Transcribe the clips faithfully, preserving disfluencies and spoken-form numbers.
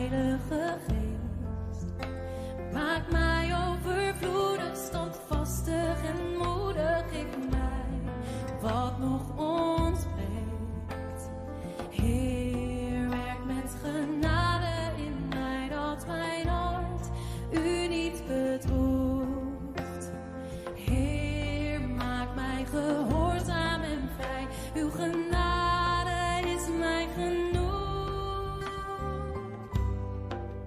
Heilige Geest. Maak mij overvloedig, standvastig en moedig ik mij, wat nog ontbreekt. Heer, werk met genade in mij, dat mijn hart u niet bedroeft. Heer, maak mij gehoorzaam en vrij, uw genade is mij genoeg.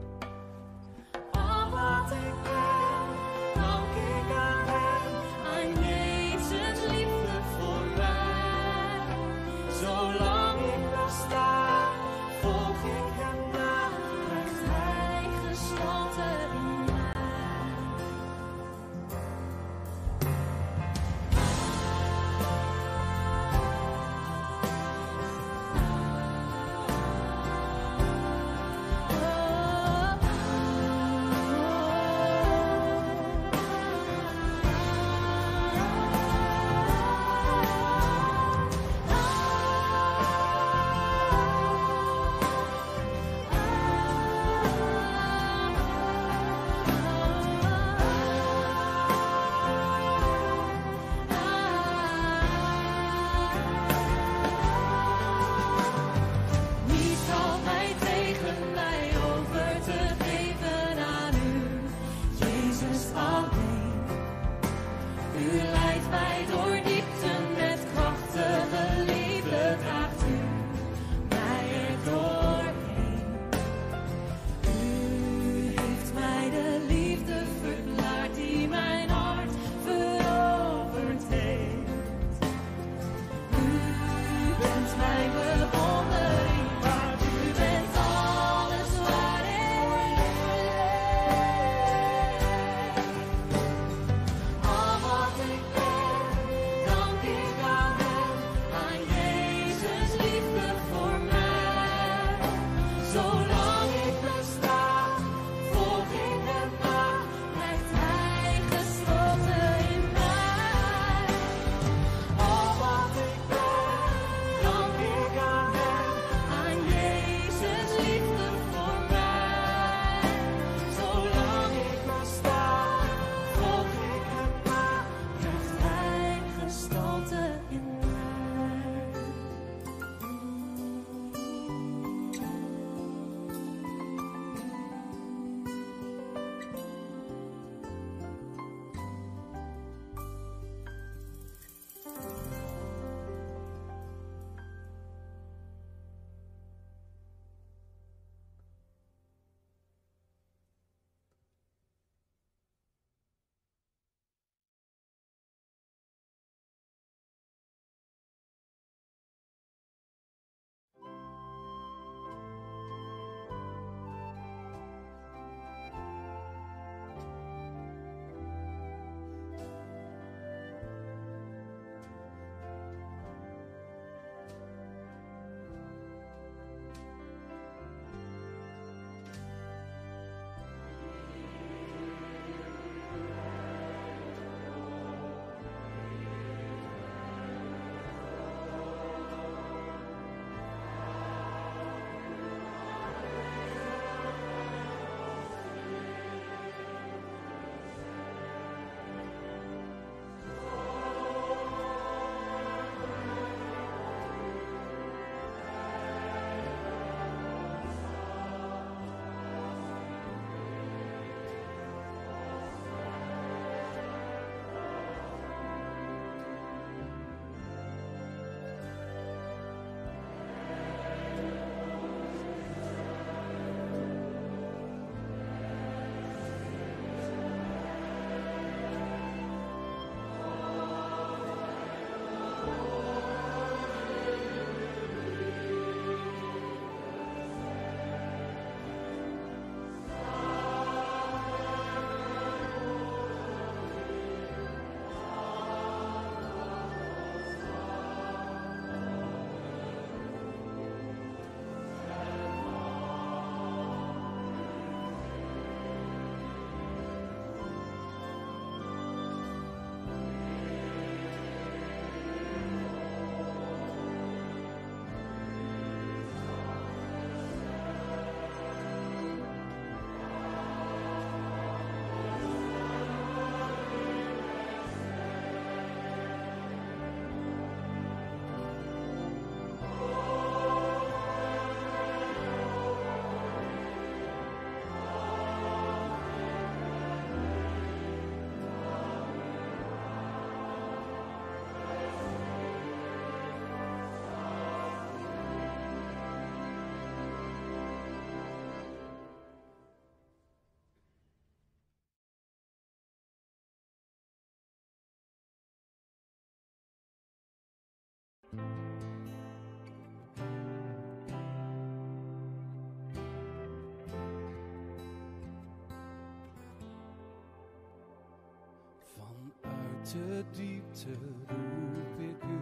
Vanuit de diepte roep ik u,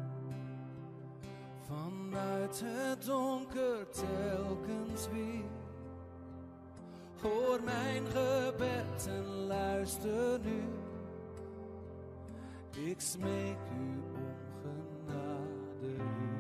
vanuit het donker telkens weer. Hoor mijn gebed en luister nu. Ik smeek u om genade,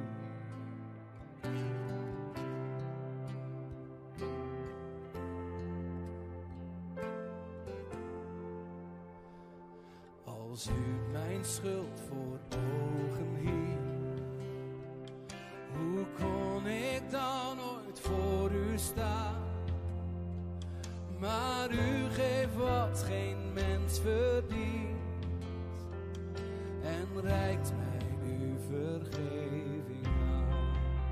als u mijn schuld voor ogen hield, hoe kon ik dan ooit voor u staan? Maar u geeft wat geen mens verdient en reikt mij uw vergeving aan.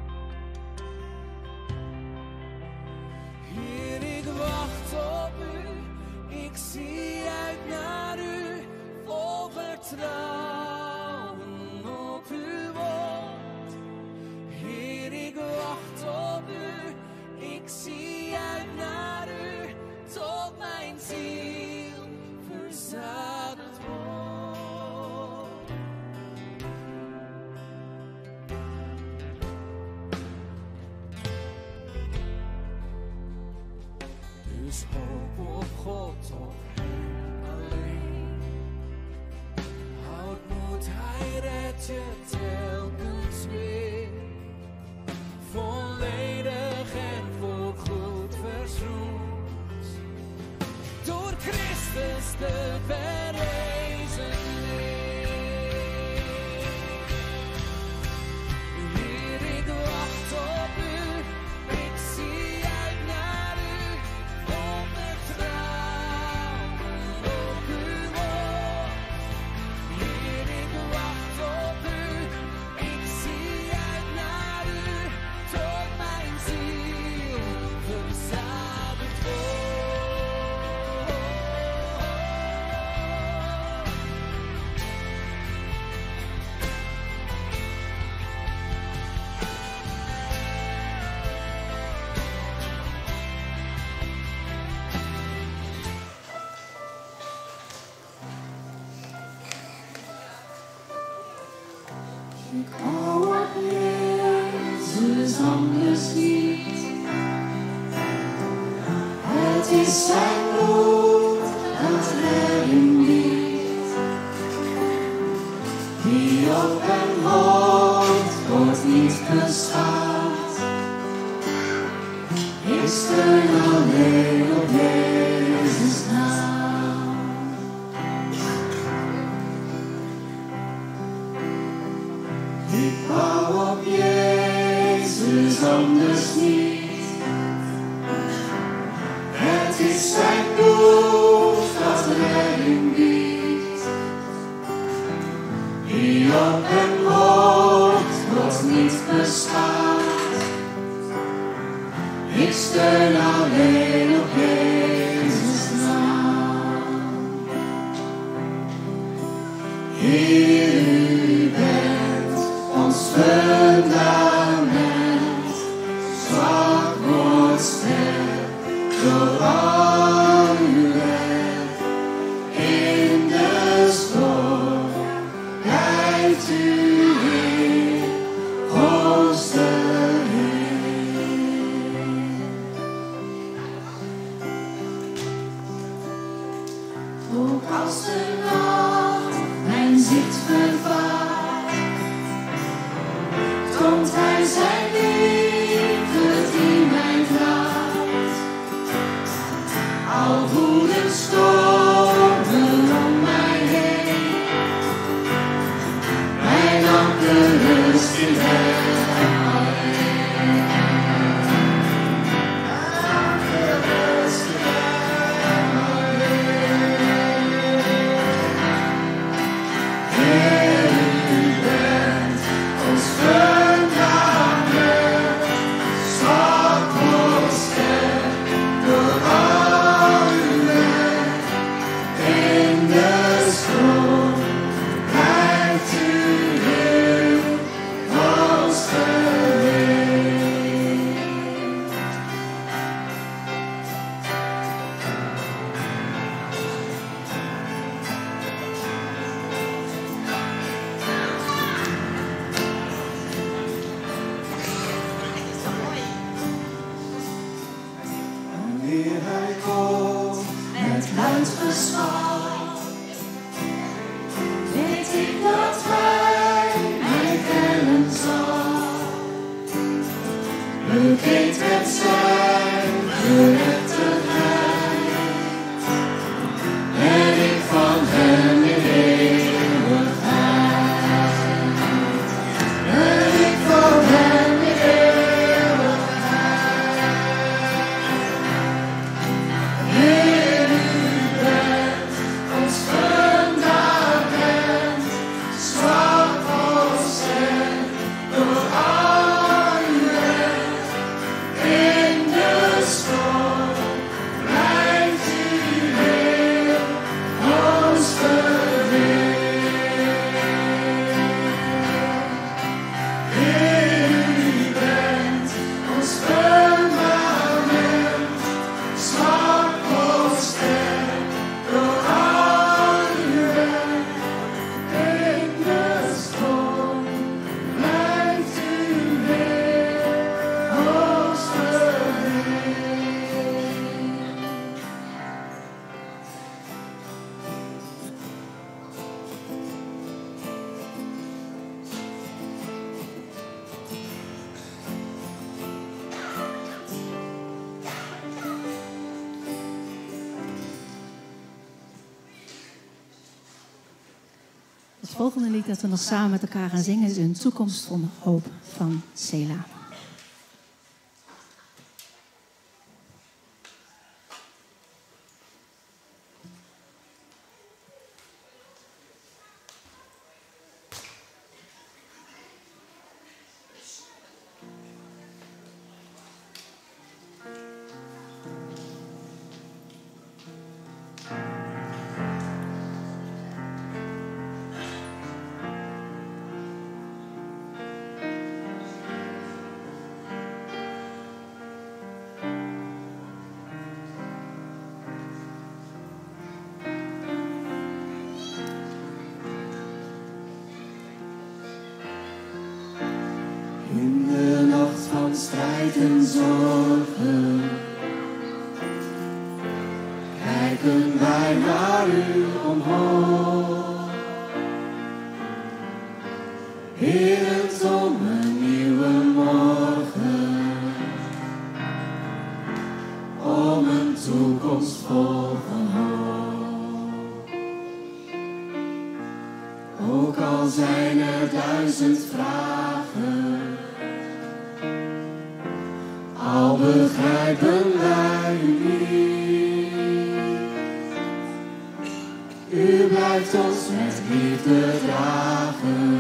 Heer, ik wacht op u, ik zie uit naar u, vol vertrouwen op uw woord. Heer, ik wacht op u, ik zie uit naar u, tot mijn ziel verzadigd wordt. Dus hoop op God, op hem alleen. Houd moed, hij redt je telkens weer. Volledig en voorgoed verzoend. Door Christus de verrezen leer. Heer, ik wacht op u, ik zie uit naar u, vol vertrouwen op uw woord. Heer, ik wacht op u, ik zie uit naar u, tot mijn ziel verzadigd wordt. Ik hou op Jezus anders niet. Het is zijn bloed dat redding biedt. Wie op hem hoopt, wordt niet geschaad. Ik steun alleen op Jezus' naam. Ik hou op Jezus anders niet. Het is zijn bloed dat redding biedt. Wie op hem hoopt, wordt niet geschaad. Ik steun alleen op Jezus' naam. Heer, u bent ons fundament, zwak wordt sterk door al uw werk. In de storm blijft u Heer, onze Heer. Ook als de nacht mijn zicht vervaagt, komt hij zijn liefde die mij draagt. Al woeden stormen om mij heen, mijn anker rust in hem alleen. Mijn anker rust in hem alleen. wanneer hij komt met luid gezang. Weet ik dat hij mij kennen zal, bekleed met zijn gerechtigheid, en ik van hem in eeuwigheid, en ik van hem in eeuwigheid. Heer, u bent ons fundament, zwak als en door al uw recht. In de storm blijft u heel hoogste Heer. Heer, u bent ons fundament, zwak als sterk door al uw recht. In de storm blijft u heel hoogste Heer. Het volgende lied dat we nog samen met elkaar gaan zingen is Een toekomst vol hoop van Selah. In de nacht van strijd en zorgen kijken wij naar u omhoog. Bidend om een nieuwe morgen, om een toekomst vol van hoop. Ook al zijn er duizend vragen, al begrijpen wij u niet, u blijft ons met liefde dragen,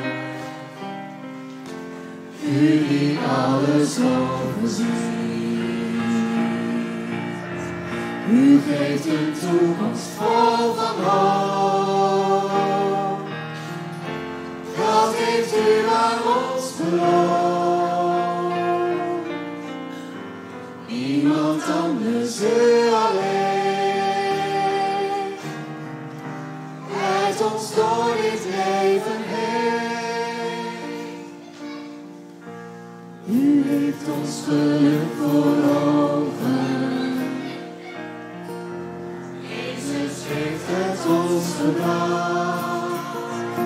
u die alles overziet. U geeft een toekomst vol van hoop, dat heeft u aan ons beloofd. Niemand anders, u alleen, leidt ons door dit leven heen. U heeft ons geluk voor ogen, Jezus heeft het ons gebracht.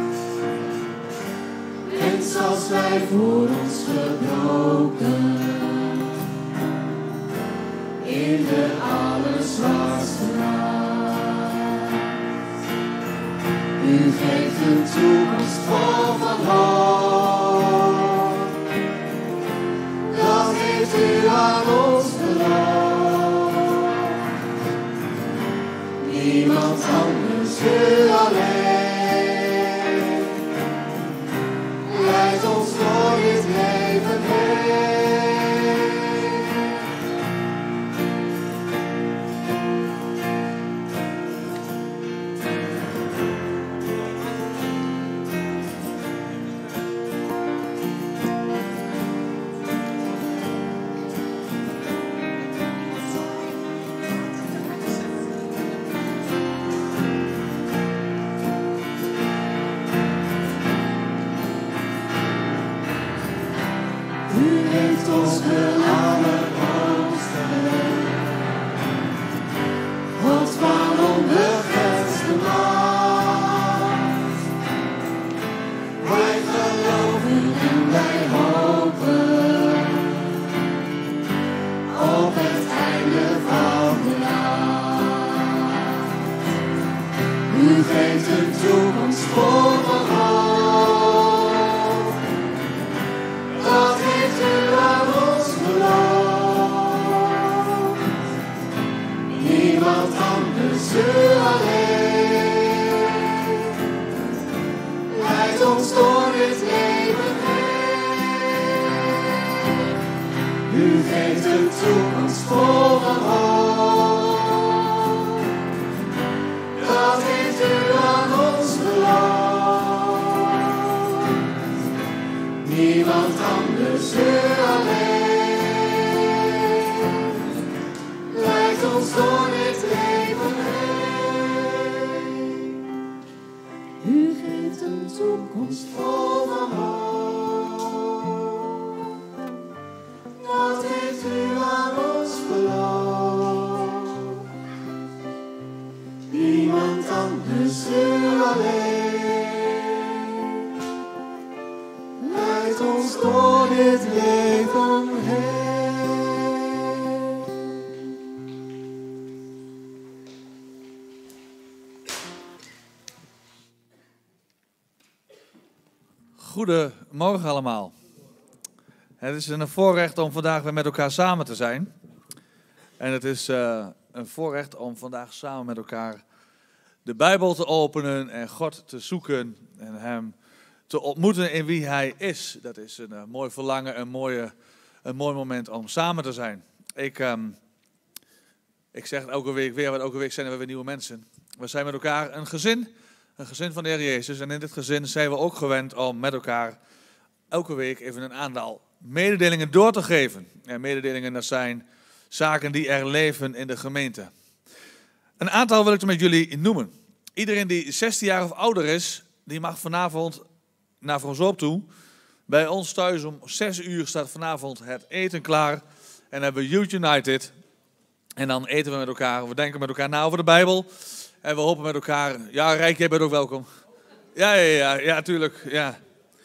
Mens als wij voor ons gebroken, in de allerzwartste nacht. U geeft een toekomst vol van hoop, dat heeft u aan ons beloofd. Niemand anders, u alleen, leidt ons door dit leven heen. geeft een toekomst vol hoop. Dat heeft u aan ons beloofd. Niemand anders, u alleen. Leidt ons door dit leven heen. U geeft een toekomst vol hoop. Dat heeft u aan ons beloofd. Niemand anders, u alleen. Leidt ons door dit leven heen. U geeft een toekomst vol hoop. Dat heeft u aan ons beloofd. Niemand anders, u alleen. Leidt ons door dit leven heen. Goedemorgen allemaal. Het is een voorrecht om vandaag weer met elkaar samen te zijn. En het is uh, een voorrecht om vandaag samen met elkaar de Bijbel te openen en God te zoeken en Hem te ontmoeten in wie Hij is. Dat is een uh, mooi verlangen, een, mooie, een mooi moment om samen te zijn. Ik, um, ik zeg het elke week weer, want elke week zijn we weer nieuwe mensen. We zijn met elkaar een gezin, een gezin van de Heer Jezus. En in dit gezin zijn we ook gewend om met elkaar elke week even een aantal mededelingen door te geven. En mededelingen, dat zijn zaken die er leven in de gemeente. Een aantal wil ik er met jullie noemen. Iedereen die zestien jaar of ouder is, die mag vanavond naar Frans op toe. Bij ons thuis om zes uur staat vanavond het eten klaar. En dan hebben we Youth United. En dan eten we met elkaar. We denken met elkaar na over de Bijbel. En we hopen met elkaar... Ja, Rijk, jij bent ook welkom. Ja, ja, ja, ja, tuurlijk. Ja.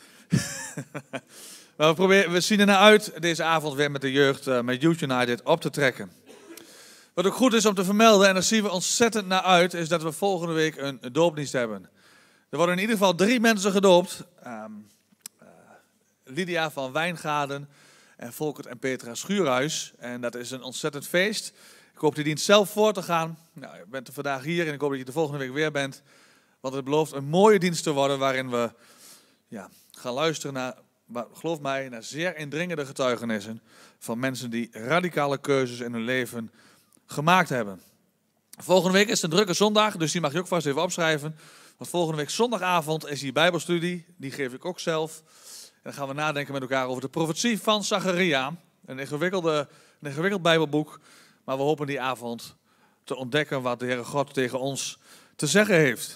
Maar we, proberen, we zien er naar uit deze avond weer met de jeugd, uh, met Youth United, op te trekken. Wat ook goed is om te vermelden, en daar zien we ontzettend naar uit, is dat we volgende week een, een doopdienst hebben. Er worden in ieder geval drie mensen gedoopt. Um, uh, Lydia van Wijngaarden en Volkert en Petra Schuurhuis. En dat is een ontzettend feest. Ik hoop die dienst zelf voor te gaan. Nou, je bent er vandaag hier en ik hoop dat je de volgende week weer bent. Want het belooft een mooie dienst te worden waarin we ja, gaan luisteren naar... Maar geloof mij, naar zeer indringende getuigenissen van mensen die radicale keuzes in hun leven gemaakt hebben. Volgende week is het een drukke zondag, dus die mag je ook vast even opschrijven. Want volgende week zondagavond is hier Bijbelstudie, die geef ik ook zelf. En dan gaan we nadenken met elkaar over de profetie van Zacharia. Een, ingewikkelde, een ingewikkeld Bijbelboek, maar we hopen die avond te ontdekken wat de Heere God tegen ons te zeggen heeft.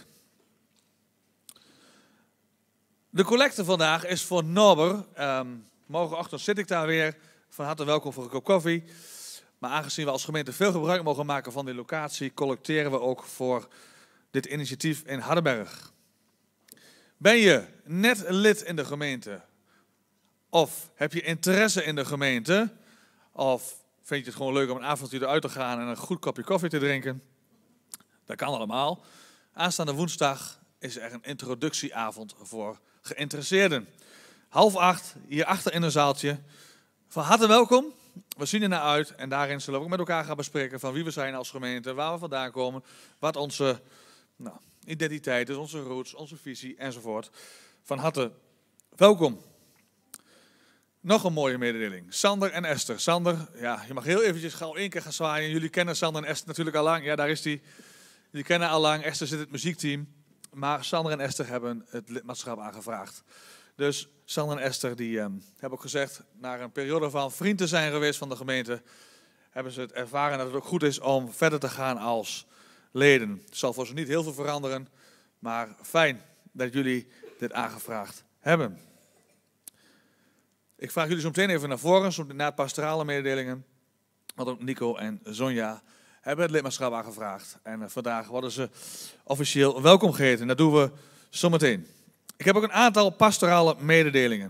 De collecte vandaag is voor Nober. Um, morgenochtend zit ik daar weer. Van harte welkom voor een kop koffie. Maar aangezien we als gemeente veel gebruik mogen maken van die locatie, collecteren we ook voor dit initiatief in Hardenberg. Ben je net lid in de gemeente? Of heb je interesse in de gemeente? Of vind je het gewoon leuk om een avondje eruit te gaan en een goed kopje koffie te drinken? Dat kan allemaal. Aanstaande woensdag is er een introductieavond voor geïnteresseerden. Half acht, hier achter in een zaaltje. Van harte welkom. We zien er naar uit en daarin zullen we ook met elkaar gaan bespreken van wie we zijn als gemeente, waar we vandaan komen, wat onze nou, identiteit is, onze roots, onze visie enzovoort. Van harte welkom. Nog een mooie mededeling. Sander en Esther. Sander, ja, je mag heel eventjes gauw één keer gaan zwaaien. Jullie kennen Sander en Esther natuurlijk al lang. Ja, daar is die. Jullie kennen al lang. Esther zit in het muziekteam. Maar Sander en Esther hebben het lidmaatschap aangevraagd. Dus Sander en Esther die, um, hebben ook gezegd, na een periode van vriend te zijn geweest van de gemeente, hebben ze het ervaren dat het ook goed is om verder te gaan als leden. Het zal voor ze niet heel veel veranderen, maar fijn dat jullie dit aangevraagd hebben. Ik vraag jullie zo meteen even naar voren, zo na pastorale mededelingen. Want ook Nico en Sonja hebben het lidmaatschap aangevraagd. En uh, vandaag worden ze officieel welkom geheten. En dat doen we zometeen. Ik heb ook een aantal pastorale mededelingen.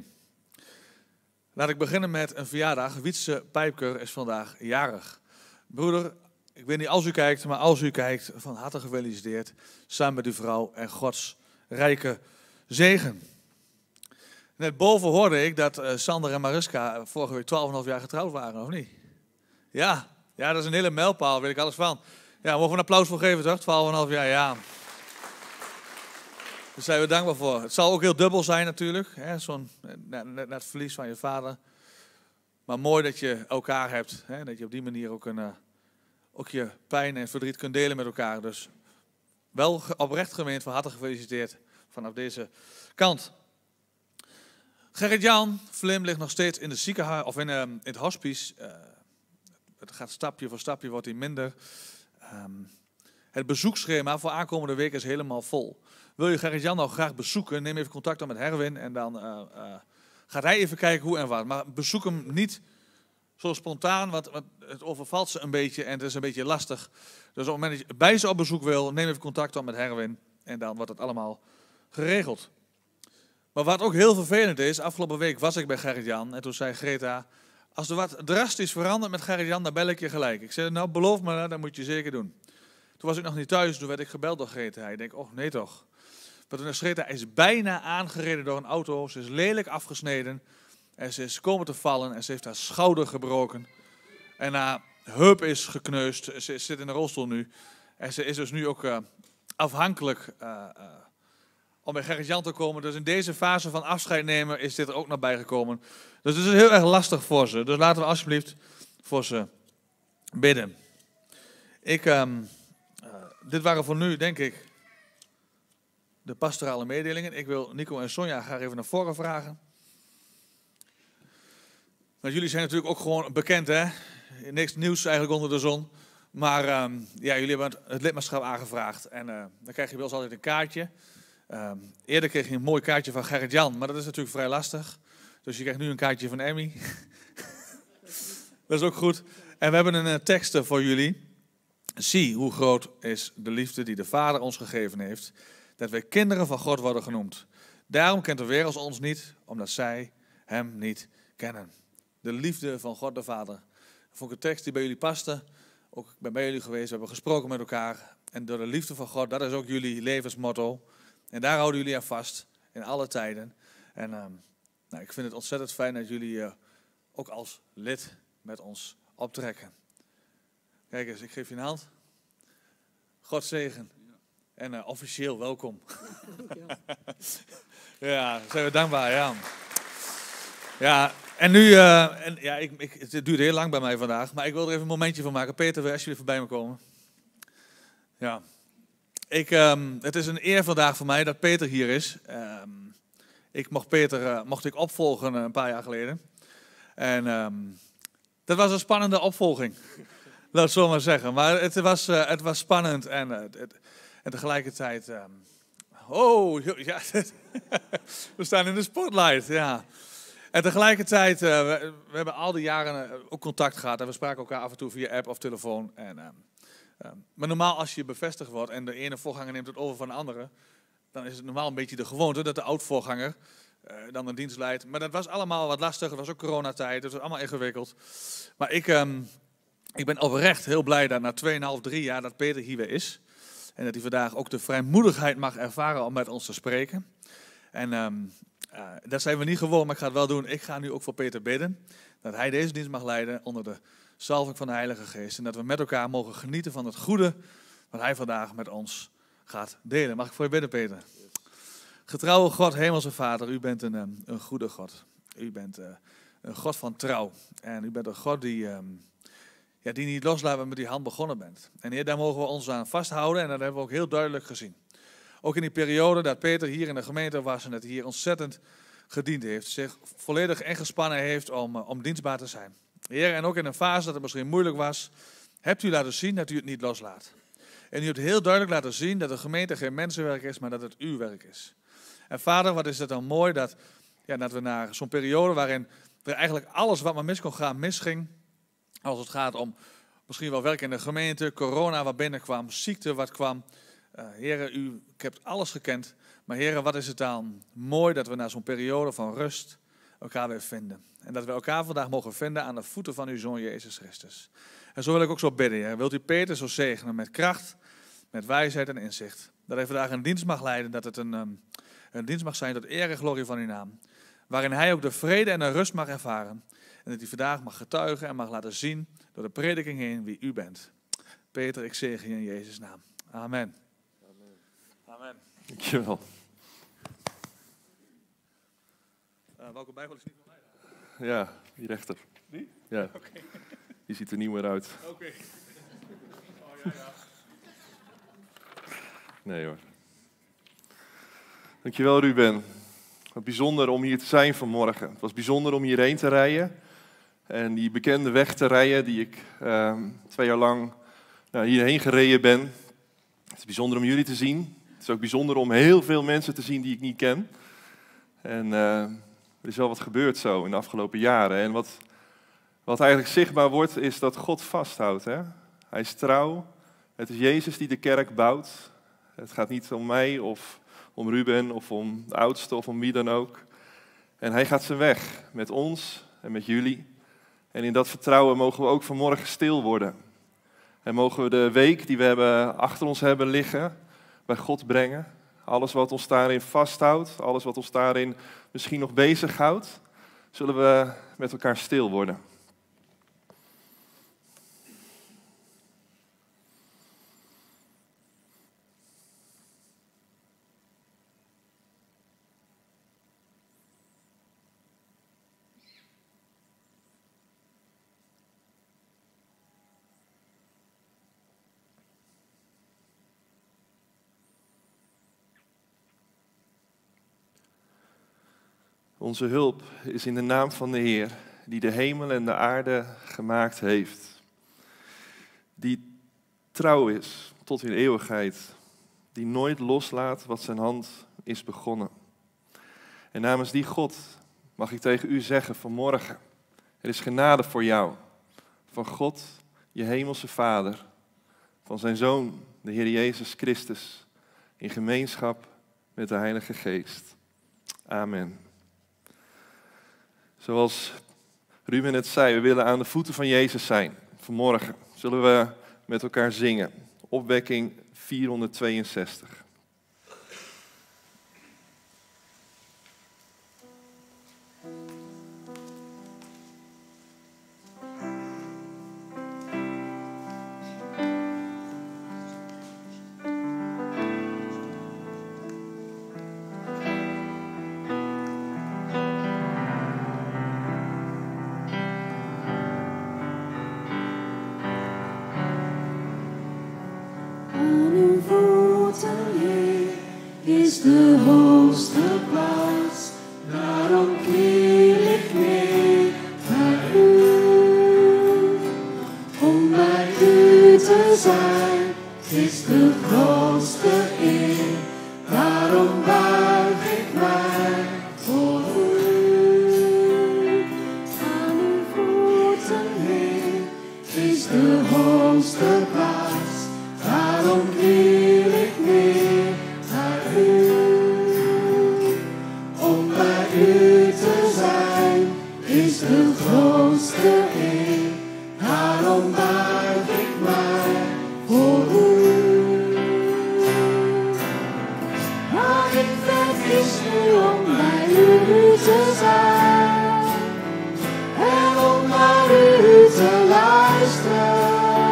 Laat ik beginnen met een verjaardag. Wietse Pijpker is vandaag jarig. Broeder, ik weet niet als u kijkt, maar als u kijkt, van harte gefeliciteerd. Samen met uw vrouw en Gods rijke zegen. Net boven hoorde ik dat uh, Sander en Mariska vorige week twaalf komma vijf jaar getrouwd waren, of niet? Ja, ja, dat is een hele mijlpaal, daar weet ik alles van. Ja, mogen we een applaus voor geven, toch? twaalf komma vijf jaar, ja. Daar zijn we dankbaar voor. Het zal ook heel dubbel zijn natuurlijk, hè? Zo'n, net, net het verlies van je vader. Maar mooi dat je elkaar hebt, hè? Dat je op die manier ook, een, uh, ook je pijn en verdriet kunt delen met elkaar. Dus wel oprecht gemeend, van harte gefeliciteerd vanaf deze kant. Gerrit-Jan Vlim ligt nog steeds in, de ziekenhuis, of in, uh, in het hospice. Uh, het gaat stapje voor stapje, wordt hij minder. Um, het bezoekschema voor aankomende week is helemaal vol. Wil je Gerrit-Jan nou graag bezoeken, neem even contact op met Herwin. En dan uh, uh, gaat hij even kijken hoe en wat. Maar bezoek hem niet zo spontaan, want, want het overvalt ze een beetje en het is een beetje lastig. Dus op het moment dat je bij ze op bezoek wil, neem even contact op met Herwin. En dan wordt het allemaal geregeld. Maar wat ook heel vervelend is, afgelopen week was ik bij Gerrit-Jan en toen zei Greta, als er wat drastisch verandert met Gerrit-Jan, dan bel ik je gelijk. Ik zei, nou beloof me, dat moet je zeker doen. Toen was ik nog niet thuis, toen werd ik gebeld door Greta. Ik denk, oh nee toch. Maar toen is Greta is bijna aangereden door een auto, ze is lelijk afgesneden en ze is komen te vallen en ze heeft haar schouder gebroken. En haar heup is gekneusd, ze zit in een rolstoel nu. En ze is dus nu ook uh, afhankelijk uh, uh, om bij Gerrit-Jan te komen. Dus in deze fase van afscheid nemen is dit er ook naar bij gekomen. Dus het is heel erg lastig voor ze. Dus laten we alsjeblieft voor ze bidden. Ik, um, uh, dit waren voor nu, denk ik, de pastorale mededelingen. Ik wil Nico en Sonja graag even naar voren vragen. Want jullie zijn natuurlijk ook gewoon bekend, hè? Niks nieuws eigenlijk onder de zon. Maar um, ja, jullie hebben het lidmaatschap aangevraagd. En uh, dan krijg je bij ons altijd een kaartje. Um, eerder kreeg je een mooi kaartje van Gerrit-Jan, maar dat is natuurlijk vrij lastig. Dus je krijgt nu een kaartje van Emmy. Dat is ook goed. En we hebben een uh, tekst voor jullie. Zie hoe groot is de liefde die de Vader ons gegeven heeft, dat wij kinderen van God worden genoemd. Daarom kent de wereld ons niet, omdat zij hem niet kennen. De liefde van God de Vader. Dat vond ik een tekst die bij jullie paste. Ook ben bij jullie geweest, we hebben gesproken met elkaar. En door de liefde van God, dat is ook jullie levensmotto. En daar houden jullie aan vast, in alle tijden. En um, nou, ik vind het ontzettend fijn dat jullie uh, ook als lid met ons optrekken. Kijk eens, ik geef je een hand. God zegen. En uh, officieel welkom. Ja, zijn we dankbaar, ja. Ja, en nu, uh, en, ja, ik, ik, het duurt heel lang bij mij vandaag, maar ik wil er even een momentje van maken. Peter, wil alsjeblieft voorbij me komen? Ja. Ik, um, het is een eer vandaag voor mij dat Peter hier is. Um, ik mocht Peter uh, mocht ik opvolgen uh, een paar jaar geleden. En um, dat was een spannende opvolging. Laat het zo maar zeggen. Maar het was, uh, het was spannend en, uh, het, en tegelijkertijd... Um, oh, ja, we staan in de spotlight, ja. En tegelijkertijd, uh, we, we hebben al die jaren uh, ook contact gehad. En we spraken elkaar af en toe via app of telefoon. En, um, um, maar normaal als je bevestigd wordt en de ene voorganger neemt het over van de andere, dan is het normaal een beetje de gewoonte dat de oud-voorganger uh, dan de dienst leidt. Maar dat was allemaal wat lastig. Het was ook coronatijd, dus het was allemaal ingewikkeld. Maar ik, um, ik ben oprecht heel blij dat na tweeënhalf, drie jaar dat Peter hier weer is. En dat hij vandaag ook de vrijmoedigheid mag ervaren om met ons te spreken. En um, uh, dat zijn we niet gewoon, maar ik ga het wel doen. Ik ga nu ook voor Peter bidden. Dat hij deze dienst mag leiden onder de zalving van de Heilige Geest. En dat we met elkaar mogen genieten van het goede wat hij vandaag met ons gaat delen. Mag ik voor je bidden, Peter? Getrouwe God, Hemelse Vader, u bent een, um, een goede God. U bent uh, een God van trouw. En u bent een God die... Um, Ja, die niet loslaat met die hand begonnen bent. En Heer, daar mogen we ons aan vasthouden en dat hebben we ook heel duidelijk gezien. Ook in die periode dat Peter hier in de gemeente was en dat hij hier ontzettend gediend heeft. Zich volledig ingespannen heeft om, om dienstbaar te zijn. Heer, en ook in een fase dat het misschien moeilijk was, hebt u laten zien dat u het niet loslaat. En u hebt heel duidelijk laten zien dat de gemeente geen mensenwerk is, maar dat het uw werk is. En Vader, wat is het dan mooi dat, ja, dat we naar zo'n periode waarin er eigenlijk alles wat maar mis kon gaan, misging. Als het gaat om misschien wel werk in de gemeente, corona wat binnenkwam, ziekte wat kwam. Uh, heren, u hebt alles gekend. Maar heren, wat is het dan mooi dat we na zo'n periode van rust elkaar weer vinden. En dat we elkaar vandaag mogen vinden aan de voeten van uw Zoon Jezus Christus. En zo wil ik ook zo bidden, Heer. Wilt u Peter zo zegenen met kracht, met wijsheid en inzicht. Dat hij vandaag een dienst mag leiden, dat het een, um, een dienst mag zijn tot eer en glorie van uw naam. Waarin hij ook de vrede en de rust mag ervaren. En dat hij vandaag mag getuigen en mag laten zien door de prediking heen wie u bent. Peter, ik zegen je in Jezus' naam. Amen. Amen. Amen. Dankjewel. Uh, welke Bijbel is niet van mij? Ja, die rechter. Die? Ja. Oké. Okay. Die ziet er niet meer uit. Oké. Okay. Oh ja, ja. Nee hoor. Dankjewel Ruben. Wat bijzonder om hier te zijn vanmorgen. Het was bijzonder om hierheen te rijden. En die bekende weg te rijden die ik uh, twee jaar lang nou, hierheen gereden ben. Het is bijzonder om jullie te zien. Het is ook bijzonder om heel veel mensen te zien die ik niet ken. En uh, er is wel wat gebeurd zo in de afgelopen jaren. En wat, wat eigenlijk zichtbaar wordt is dat God vasthoudt. Hè? Hij is trouw. Het is Jezus die de kerk bouwt. Het gaat niet om mij of om Ruben of om de oudste of om wie dan ook. En hij gaat zijn weg met ons en met jullie. En in dat vertrouwen mogen we ook vanmorgen stil worden. En mogen we de week die we hebben achter ons hebben liggen bij God brengen. Alles wat ons daarin vasthoudt, alles wat ons daarin misschien nog bezighoudt, zullen we met elkaar stil worden. Onze hulp is in de naam van de Heer, die de hemel en de aarde gemaakt heeft. Die trouw is tot in eeuwigheid, die nooit loslaat wat zijn hand is begonnen. En namens die God mag ik tegen u zeggen vanmorgen, er is genade voor jou, van God, je hemelse Vader, van zijn Zoon, de Heer Jezus Christus, in gemeenschap met de Heilige Geest. Amen. Zoals Ruben het zei, we willen aan de voeten van Jezus zijn. Vanmorgen zullen we met elkaar zingen. Opwekking vierhonderdtweeënzestig. Is de hoogste plaats, daarom kniel ik neer naar u. Om bij u te zijn, is de grootste eer, daarom buig ik mij voor u. Aan uw voeten, Heer, is de hoogste plaats, daarom kniel ik neer. Om bij u te zijn is de grootste eer, daarom buig ik mij voor u. Maar ik verkies nu om bij u te zijn en om naar u te luisteren.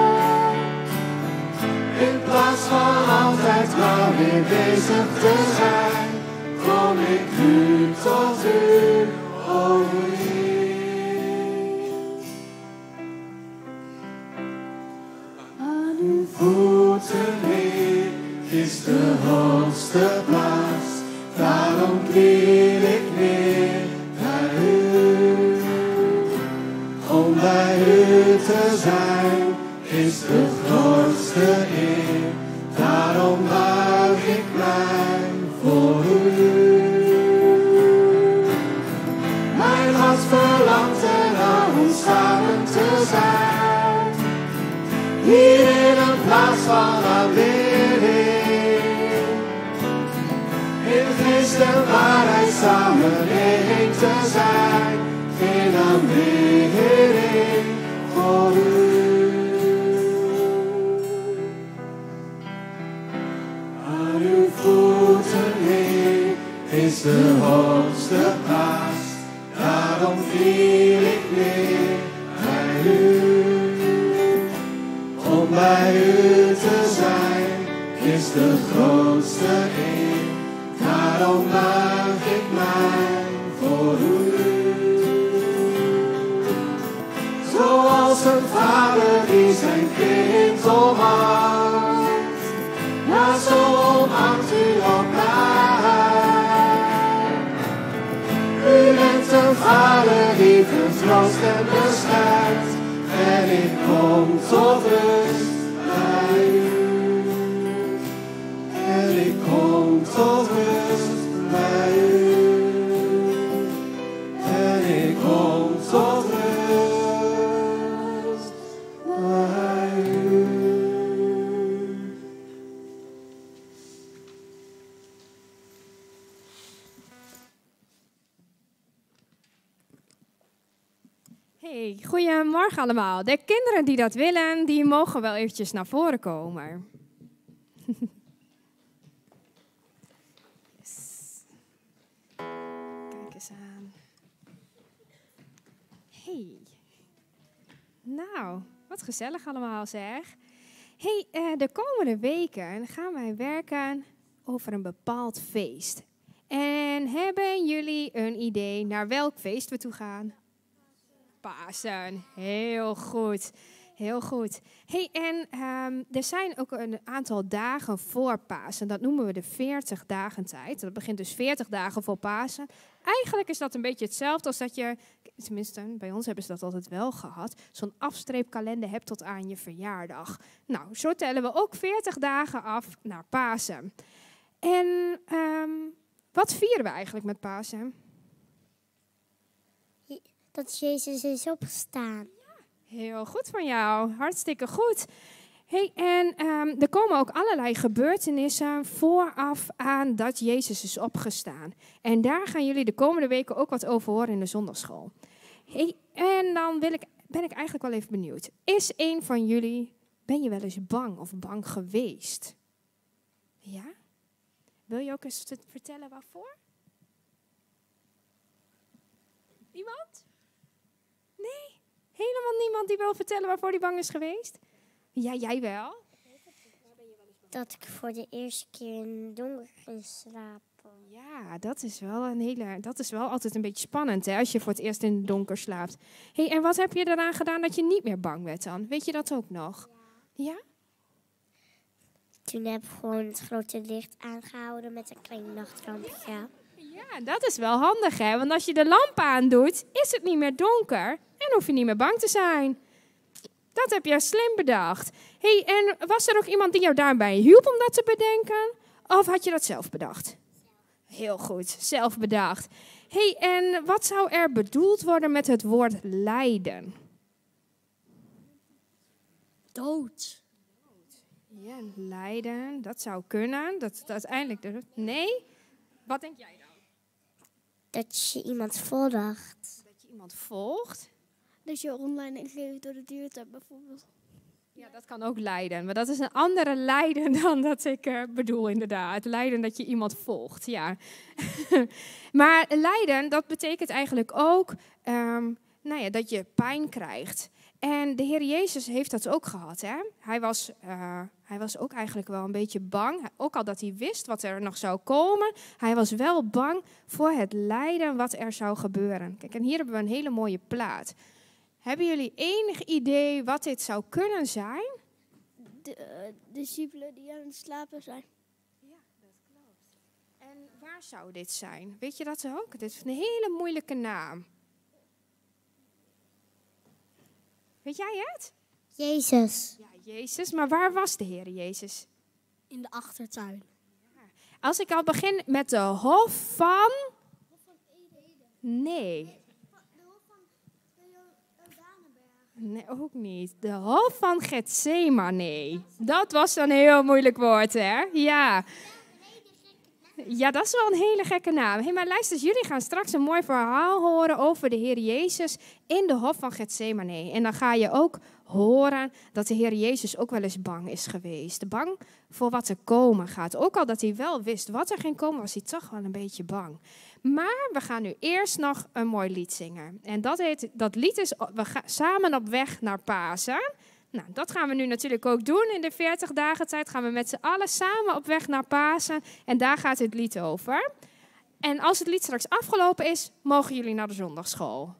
In plaats van altijd maar weer bezig te zijn, kom ik nu tot u, o Heer. Aan uw voeten, Heer, is de hoogste plaats, daarom kniel ik neer naar u. Om bij u te zijn, is de grootste eer, daarom buig ik mij voor u. Mijn hart verlangt ernaar om samen te zijn, hier in een plaats van aanbidding. In geest en waarheid samen één te zijn, in aanbidding voor u. bij u te zijn is de grootste eer. Daarom buig ik mij voor u. Zoals een vader die zijn kind omarmt, ja, zo omarmt u ook mij. U bent een vader die vertroost en beschermt, en ik kom tot rust bij u. En ik kom tot rust bij u. En ik kom tot rust bij u. Hey, goedemorgen allemaal. De kinderen die dat willen, die mogen wel eventjes naar voren komen. Yes. Kijk eens aan. Hey. Nou, wat gezellig allemaal zeg. Hey, uh, de komende weken gaan wij werken over een bepaald feest. En hebben jullie een idee naar welk feest we toe gaan? Pasen, heel goed, heel goed. Hey, en um, er zijn ook een aantal dagen voor Pasen. Dat noemen we de veertig dagen tijd. Dat begint dus veertig dagen voor Pasen. Eigenlijk is dat een beetje hetzelfde als dat je, tenminste bij ons hebben ze dat altijd wel gehad, zo'n afstreepkalender hebt tot aan je verjaardag. Nou, zo tellen we ook veertig dagen af naar Pasen. En um, wat vieren we eigenlijk met Pasen? Dat Jezus is opgestaan. Heel goed van jou, hartstikke goed. Hey, en um, er komen ook allerlei gebeurtenissen vooraf aan dat Jezus is opgestaan. En daar gaan jullie de komende weken ook wat over horen in de zondagschool. Hey, en dan wil ik, ben ik eigenlijk wel even benieuwd. Is een van jullie, ben je wel eens bang of bang geweest? Ja? Wil je ook eens vertellen waarvoor? Iemand? Nee? Helemaal niemand die wil vertellen waarvoor hij bang is geweest? Ja, jij wel? Dat ik voor de eerste keer in het donker ging slapen. Ja, dat is wel een hele, dat is wel altijd een beetje spannend, hè, als je voor het eerst in het donker slaapt. Hey, en wat heb je eraan gedaan dat je niet meer bang werd dan? Weet je dat ook nog? Ja? Ja? Toen heb ik gewoon het grote licht aangehouden met een klein nachtlampje. Ja, dat is wel handig, hè? Want als je de lamp aandoet, is het niet meer donker en hoef je niet meer bang te zijn. Dat heb je slim bedacht. Hey, en was er ook iemand die jou daarbij hielp om dat te bedenken? Of had je dat zelf bedacht? Heel goed, zelf bedacht. Hey, en wat zou er bedoeld worden met het woord lijden? Dood. Ja, lijden, dat zou kunnen. Dat, dat uiteindelijk. De, nee? Wat denk jij dan? Dat je iemand volgt. Dat je iemand volgt? Dat je online ingeleefd door de duurt hebt bijvoorbeeld. Ja, dat kan ook lijden. Maar dat is een andere lijden dan dat ik uh, bedoel inderdaad. Lijden dat je iemand volgt, ja. Maar lijden, dat betekent eigenlijk ook um, nou ja, dat je pijn krijgt. En de Heer Jezus heeft dat ook gehad. Hè? Hij, was, uh, hij was ook eigenlijk wel een beetje bang. Ook al dat hij wist wat er nog zou komen. Hij was wel bang voor het lijden wat er zou gebeuren. Kijk, en hier hebben we een hele mooie plaat. Hebben jullie enig idee wat dit zou kunnen zijn? De uh, discipelen die aan het slapen zijn. Ja, dat klopt. En waar zou dit zijn? Weet je dat ook? Dit is een hele moeilijke naam. Weet jij het? Jezus. Ja, Jezus. Maar waar was de Heer Jezus? In de achtertuin. Ja. Als ik al begin met de hof van... Nee. Nee, ook niet. De hof van Getsemane. Dat was een heel moeilijk woord, hè? Ja. Ja, dat is wel een hele gekke naam. Hey, maar luister, jullie gaan straks een mooi verhaal horen over de Heer Jezus in de hof van Getsemane. En dan ga je ook horen dat de Heer Jezus ook wel eens bang is geweest. Bang voor wat er komen gaat. Ook al dat hij wel wist wat er ging komen, was hij toch wel een beetje bang. Maar we gaan nu eerst nog een mooi lied zingen. En dat, heet, dat lied is, we gaan samen op weg naar Pasen. Nou, dat gaan we nu natuurlijk ook doen. In de veertig dagen tijd gaan we met z'n allen samen op weg naar Pasen. En daar gaat het lied over. En als het lied straks afgelopen is, mogen jullie naar de zondagschool.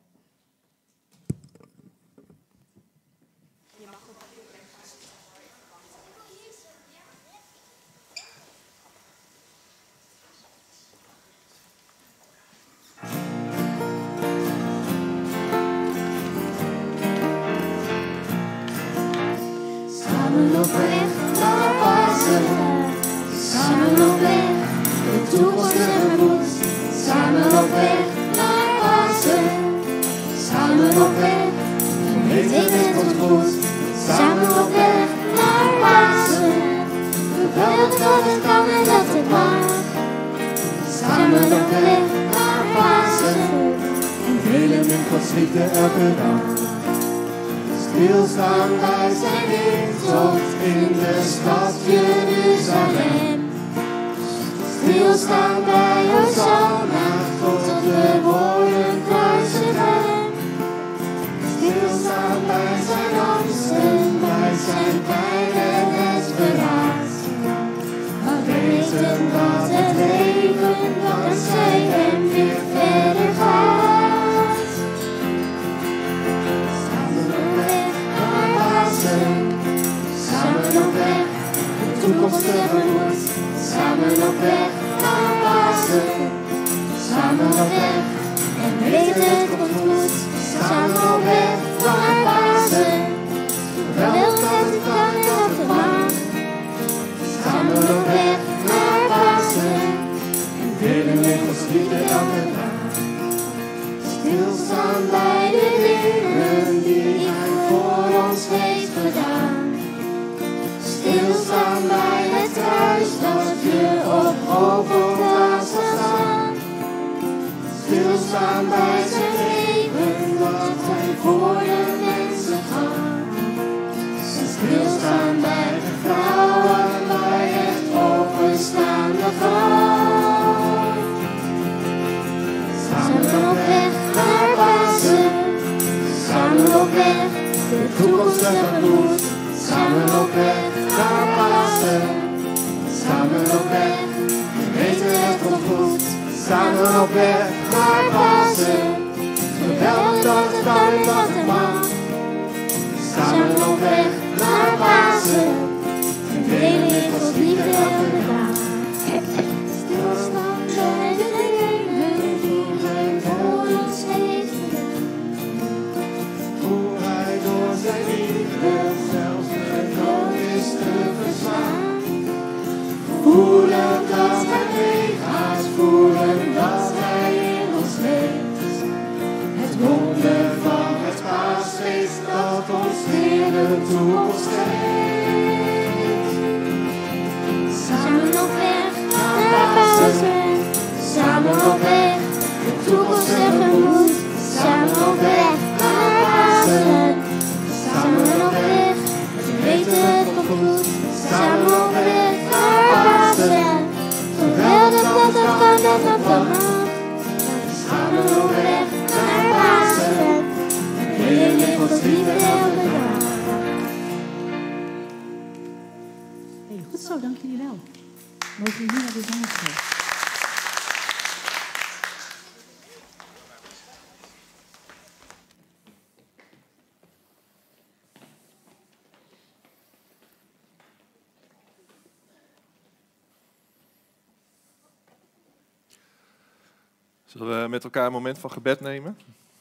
Samen op weg naar Pasen, samen op weg, de toekomst tegemoet. Samen op weg naar Pasen, samen op weg, en weten het komt goed. Samen op weg naar Pasen, geweldig dat het kan en dat het mag. Samen op weg naar Pasen, en delen in Gods liefde elke dag. Stilstaan bij zijn intocht in de stad Jeruzalem. Stilstaan bij Hosanna tot we worden kruisig hem. Stilstaan bij zijn angsten, bij zijn pijn en het verraad. Maar weten dat het leven dankzij hem weer verder gaat. Samen op weg, de toekomst tegemoet. Samen op weg naar Pasen. Samen op weg, en weten het komt goed. Samen op weg naar Pasen. Wel dat het kan en dat het mag. Samen op weg naar Pasen. En delen in Gods liefde elke dag. Stilstaan bij de dingen die hij voor ons heeft gedaan. Stilstaan bij het kruis dat je op Golgotha zal staan. Stilstaan bij zijn leven dat hij voor de mensen gaat. Stilstaan bij de vrouwen bij het openstaande graf. Samen op weg naar Pasen, samen op weg, de toekomst tegemoet. Samen op weg naar Pasen, samen op weg, we weten het komt goed. Samen op weg naar Pasen, geweldig dat het kan en dat het mag. Samen op weg naar Pasen, en delen in Gods liefde elke dag. Stilstaan bij de dingen die hij voor ons heeft gedaan. Hoe hij door zijn liefde zelfs de dood is te verslaan. Voelen dat hij meegaat, voelen dat hij in ons leeft. Het wonder van het paasfeest dat ons Heer de toekomst geeft. Samen op weg naar Pasen, samen op weg, de toekomst tegemoet. Samen op weg naar Pasen, samen op weg, we weten het komt goed. Samen op weg naar Pasen, geweldig dat het kan en dat het mag. Samen op weg naar Pasen, en delen in Gods liefde elke dag. Hey, goed zo, dank jullie wel. Mogen jullie nu naar de zondagschool. Zullen we met elkaar een moment van gebed nemen?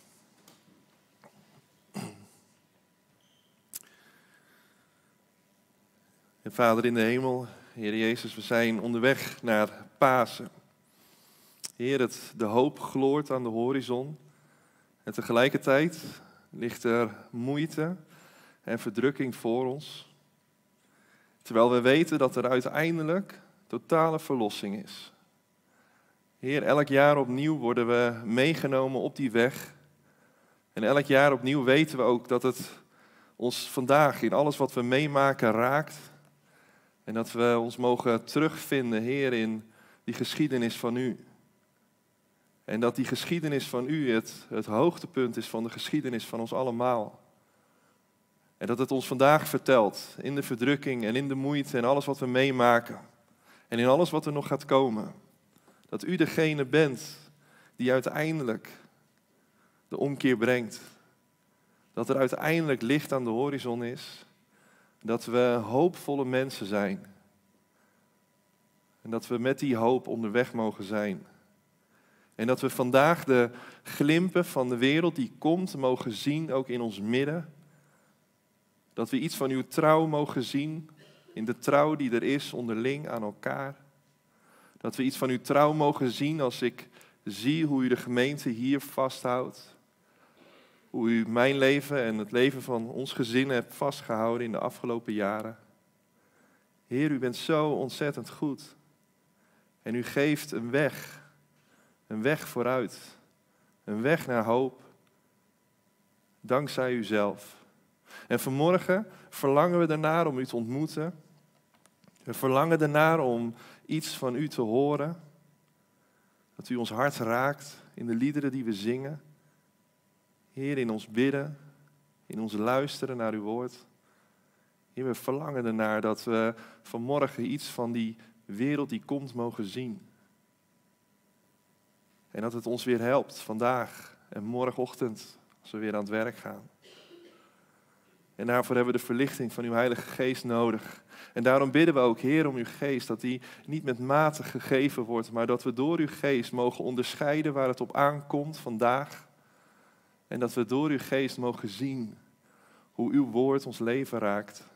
En Vader in de hemel, Heer Jezus, we zijn onderweg naar Pasen. Heer, het, de hoop gloort aan de horizon. En tegelijkertijd ligt er moeite en verdrukking voor ons. Terwijl we weten dat er uiteindelijk totale verlossing is. Heer, elk jaar opnieuw worden we meegenomen op die weg. En elk jaar opnieuw weten we ook dat het ons vandaag in alles wat we meemaken raakt. En dat we ons mogen terugvinden, Heer, in die geschiedenis van U. En dat die geschiedenis van U het, het hoogtepunt is van de geschiedenis van ons allemaal. En dat het ons vandaag vertelt, in de verdrukking en in de moeite en alles wat we meemaken. En in alles wat er nog gaat komen. Dat u degene bent die uiteindelijk de omkeer brengt. Dat er uiteindelijk licht aan de horizon is. Dat we hoopvolle mensen zijn. En dat we met die hoop onderweg mogen zijn. En dat we vandaag de glimpen van de wereld die komt mogen zien, ook in ons midden. Dat we iets van uw trouw mogen zien, in de trouw die er is onderling aan elkaar. Dat we iets van uw trouw mogen zien als ik zie hoe u de gemeente hier vasthoudt. Hoe u mijn leven en het leven van ons gezin hebt vastgehouden in de afgelopen jaren. Heer, u bent zo ontzettend goed. En u geeft een weg. Een weg vooruit. Een weg naar hoop. Dankzij uzelf. En vanmorgen verlangen we ernaar om u te ontmoeten. We verlangen ernaar om iets van u te horen. Dat u ons hart raakt in de liederen die we zingen. Heer, in ons bidden, in ons luisteren naar uw woord. Heer, we verlangen ernaar dat we vanmorgen iets van die wereld die komt mogen zien. En dat het ons weer helpt vandaag en morgenochtend als we weer aan het werk gaan. En daarvoor hebben we de verlichting van uw Heilige Geest nodig. En daarom bidden we ook, Heer, om uw Geest, dat die niet met mate gegeven wordt, maar dat we door uw Geest mogen onderscheiden waar het op aankomt vandaag. En dat we door uw Geest mogen zien hoe uw woord ons leven raakt.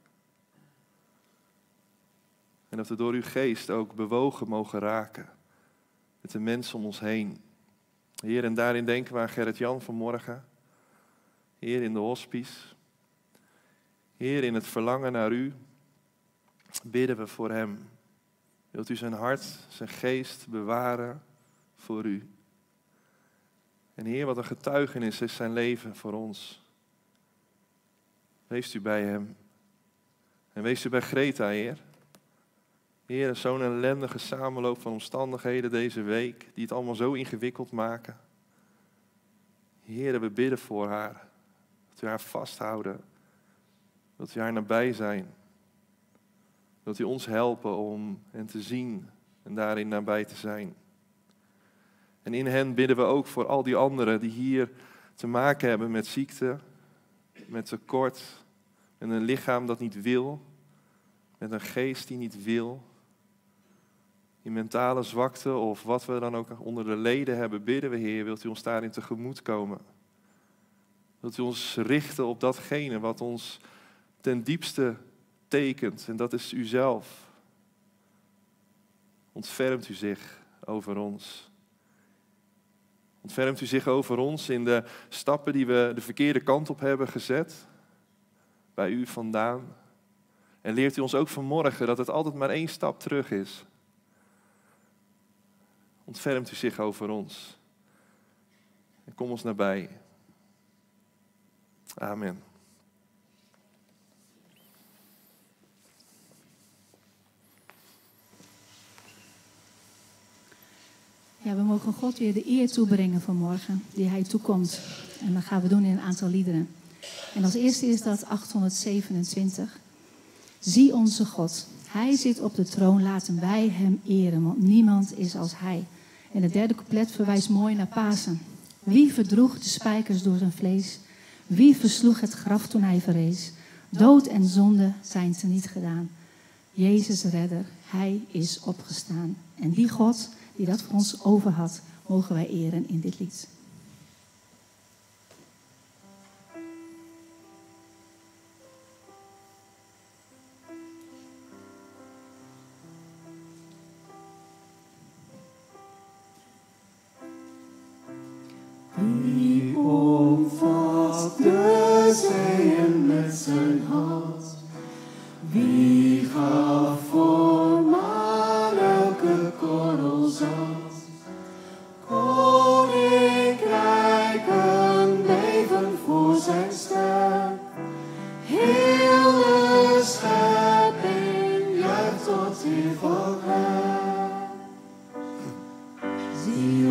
En dat we door uw Geest ook bewogen mogen raken met de mensen om ons heen. Heer, en daarin denken we aan Gerrit-Jan vanmorgen. Heer, in de hospice. Heer, in het verlangen naar u bidden we voor hem. Wilt u zijn hart, zijn geest bewaren voor u. En Heer, wat een getuigenis is zijn leven voor ons. Wees u bij hem. En wees u bij Greta, Heer. Heer, zo'n ellendige samenloop van omstandigheden deze week, die het allemaal zo ingewikkeld maken. Heer, we bidden voor haar. Dat u haar vasthouden. Dat u haar nabij zijn. Dat u ons helpen om hen te zien en daarin nabij te zijn. En in hen bidden we ook voor al die anderen die hier te maken hebben met ziekte, met tekort, met een lichaam dat niet wil, met een geest die niet wil. In mentale zwakte of wat we dan ook onder de leden hebben, bidden we, Heer, wilt u ons daarin tegemoet komen. Wilt u ons richten op datgene wat ons ten diepste tekent, en dat is uzelf. Ontfermt u zich over ons. Ontfermt u zich over ons in de stappen die we de verkeerde kant op hebben gezet, bij u vandaan. En leert u ons ook vanmorgen dat het altijd maar één stap terug is. Ontfermt u zich over ons. En kom ons nabij. Amen. Ja, we mogen God weer de eer toebrengen vanmorgen, die hij toekomt. En dat gaan we doen in een aantal liederen. En als eerste is dat achthonderdzevenentwintig. Zie onze God. Hij zit op de troon, laten wij hem eren, want niemand is als hij. En het derde couplet verwijst mooi naar Pasen. Wie verdroeg de spijkers door zijn vlees? Wie versloeg het graf toen hij verrees? Dood en zonde zijn teniet gedaan. Jezus redder, hij is opgestaan. En die God die dat voor ons over had, mogen wij eren in dit lied. Wie omvat de zeeën met zijn hand? Wie gaf voor maar elke korrel zand? Koninkrijken beven voor zijn stem. Heel de schepping juicht tot eer van hem. Zie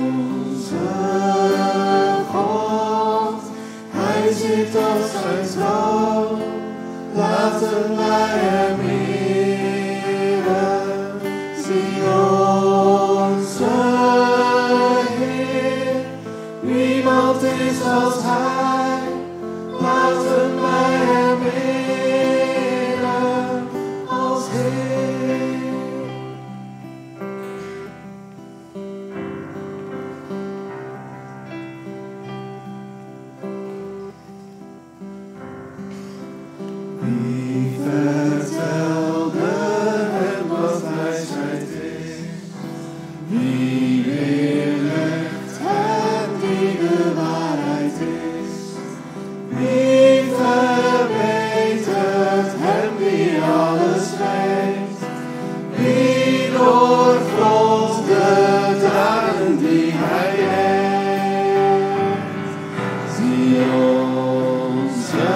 onze God, hij zit als zijn laten wij hem eren. Zie onze Heer, niemand is als Hij. Laten wij hem eren als Heer. Wie vertelde hem wat wijsheid is? Wie leert hem die de waarheid is? Wie verbetert hem die alles weet? Wie doorgrondt de daden die hij deed? Zie onze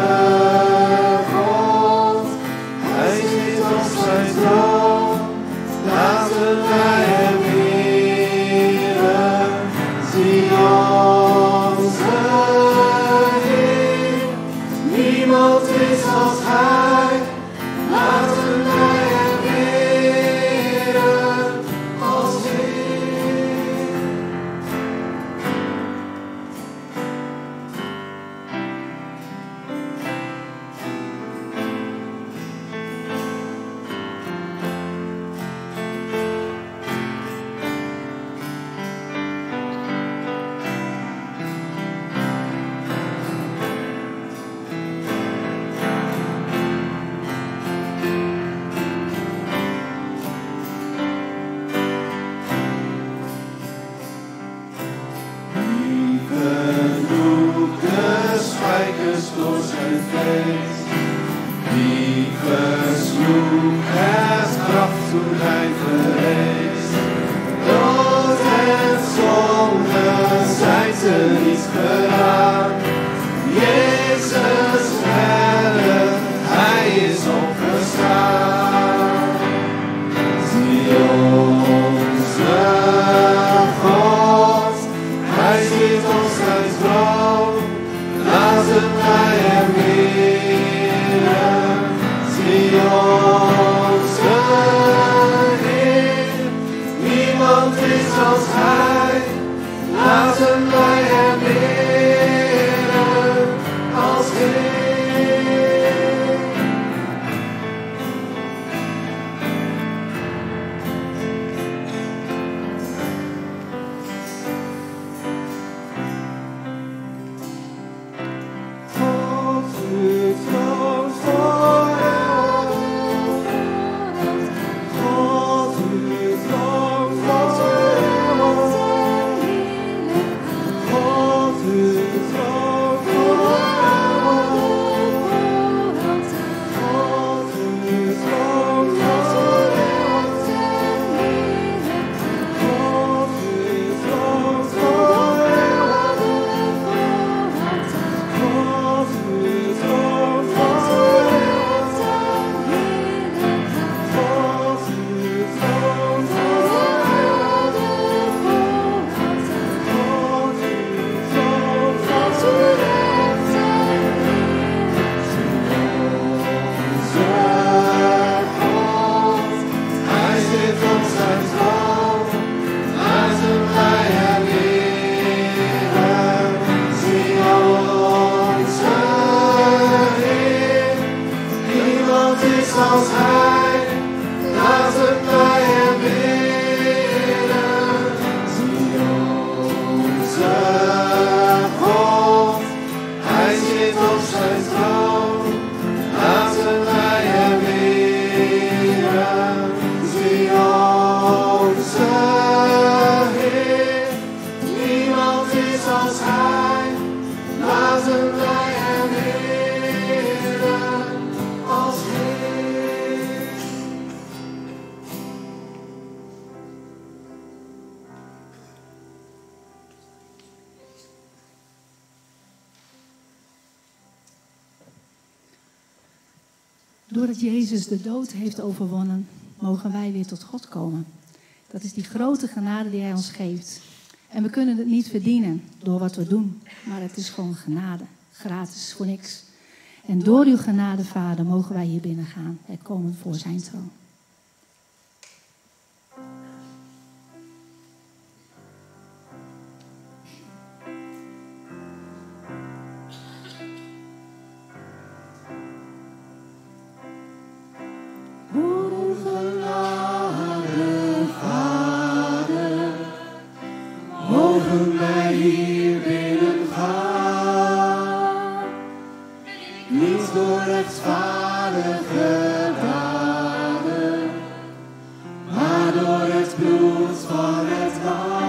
God, hij zit op zijn troon. Laten wij hem eren. Zie onze Heer, niemand is als Hij. Laten wij hem eren als Heer. Wie verdroeg de spijkers door zijn vlees? Wie versloeg het graf toen hij verrees? Dood en zonde zijn ze niet gedaan. Jezus redder, hij is opgestaan. Zie onze God, hij zit op zijn troon. Laten wij hem eren. Zie onze Heer, niemand is als Hij. Laten wij hem eren als Heer. God, u troont forever. God, u troont forever. God, u troont forever. God, u troont forever. God, u troont forever. God, u troont hij zit op zijn troon. Laten wij hem eren. Zie onze Heer, niemand is als Hij. Laten wij hem eren. Zie onze God, hij zit op zijn troon. Laten wij hem eren. Zie onze Heer, niemand is als Hij. Laten wij hem eren als Heer. Doordat Jezus de dood heeft overwonnen, mogen wij weer tot God komen. Dat is die grote genade die Hij ons geeft. En we kunnen het niet verdienen door wat we doen, maar het is gewoon genade, gratis, voor niks. En door uw genade, Vader, mogen wij hier binnen gaan. Wij komen voor zijn troon. Mogen wij hier binnen gaan, niet door rechtvaardige daden, maar door het bloed van het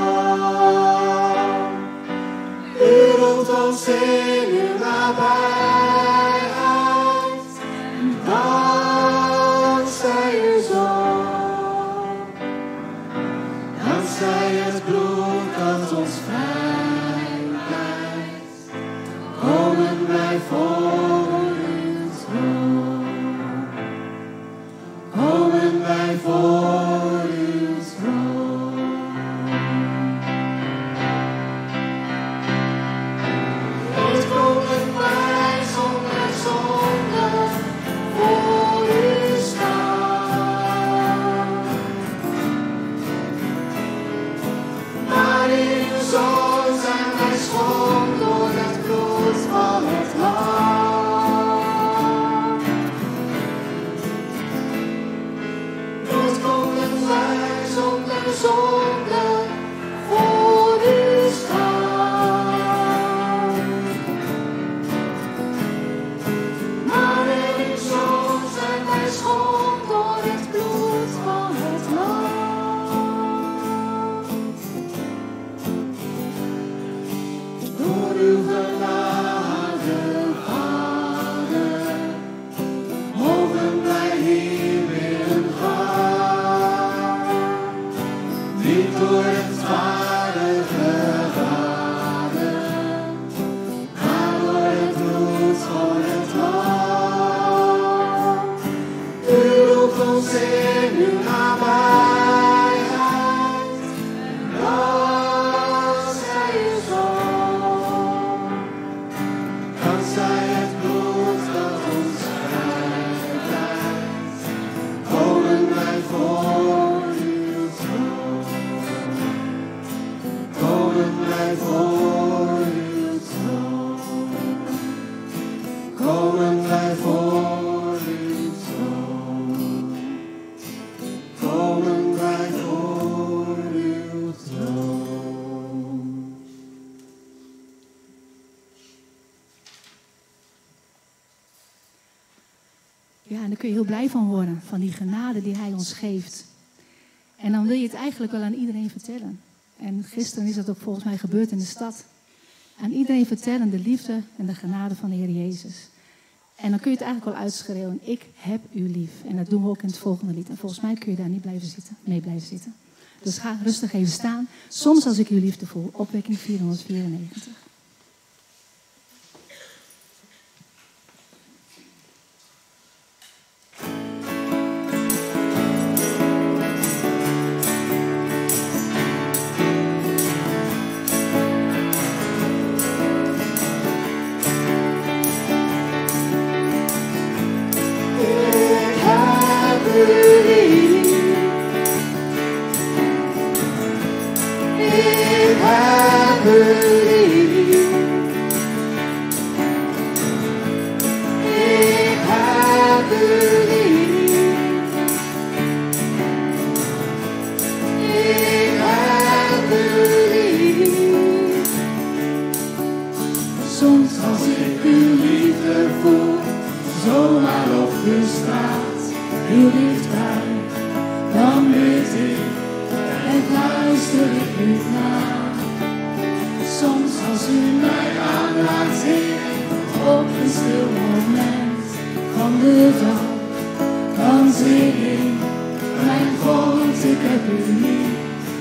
lam. U roept ons in uw nabijheid, en dankzij uw zoon, dankzij het bloed dat ons vrij blijft, komen wij voor uw troon. Komen wij voor uw troon. Nooit komen wij zonder zonde voor u staan. Maar in uw Zoon zijn wij schoon door het bloed van het lam. Nooit komen wij zonder zonde voor u staan. Maar in uw Zoon zijn wij schoon door het bloed van het lam. Door uw genade, Vader, mogen wij hier binnen gaan. Niet door rechtvaardige daden, maar door het bloed van het lam. U roept ons in uw nabijheid, en dankzij uw Zoon, dankzij het bloed dat ons vrij blijft, komen wij voor uw troon. Komen wij voor uw troon. Komen wij voor uw troon. Komen wij voor uw troon. Ja, en daar kun je heel blij van worden, van die genade die hij ons geeft. En dan wil je het eigenlijk wel aan iedereen vertellen. En gisteren is dat ook volgens mij gebeurd in de stad. Aan iedereen vertellen de liefde en de genade van de Heer Jezus. En dan kun je het eigenlijk wel uitschreeuwen, ik heb u lief. En dat doen we ook in het volgende lied. En volgens mij kun je daar niet blijven zitten, mee blijven zitten. Dus ga rustig even staan. Soms als ik uw liefde voel. Opwekking vierhonderdvierennegentig. Soms als ik uw liefde voel, zomaar op de straat, heel dichtbij, dan weet ik en luister ik u naar. Soms als u mij aanraakt, Heer, op een stil moment van de dag, dan zing ik, mijn God, ik heb u lief.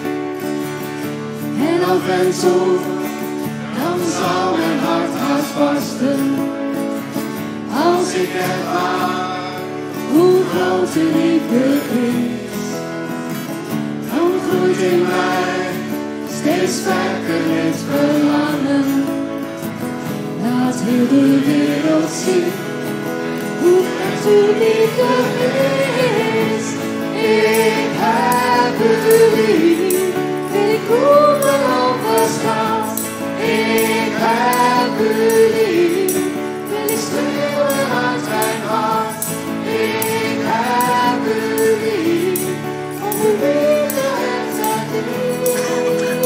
En af en toe, dan zal mijn hart haast barsten, als ik ervaar hoe groot uw liefde is. Dan groeit in mij steeds sterker het verlangen, laat heel de wereld zien uw liefde is. Ik heb u lief, wil ik roepen onverstaat. Ik heb u lief, wil ik schreeuwen uit mijn hart. Ik heb u lief, om uw liefde hebt mij lief.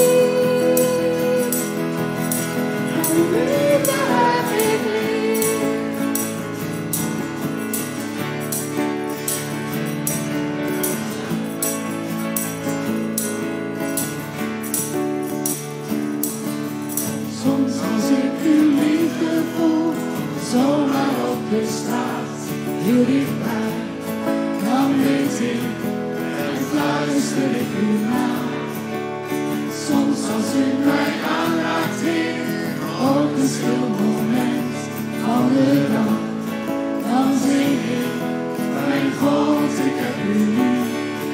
Om uw liefde heb ik lief. Soms als ik uw liefde voel, zomaar op de straat, heel dichtbij, dan weet ik en fluister ik u na. Soms als u mij aanraakt, Heer, op een stil moment van de dag, dan zing ik, mijn God, ik heb u lief.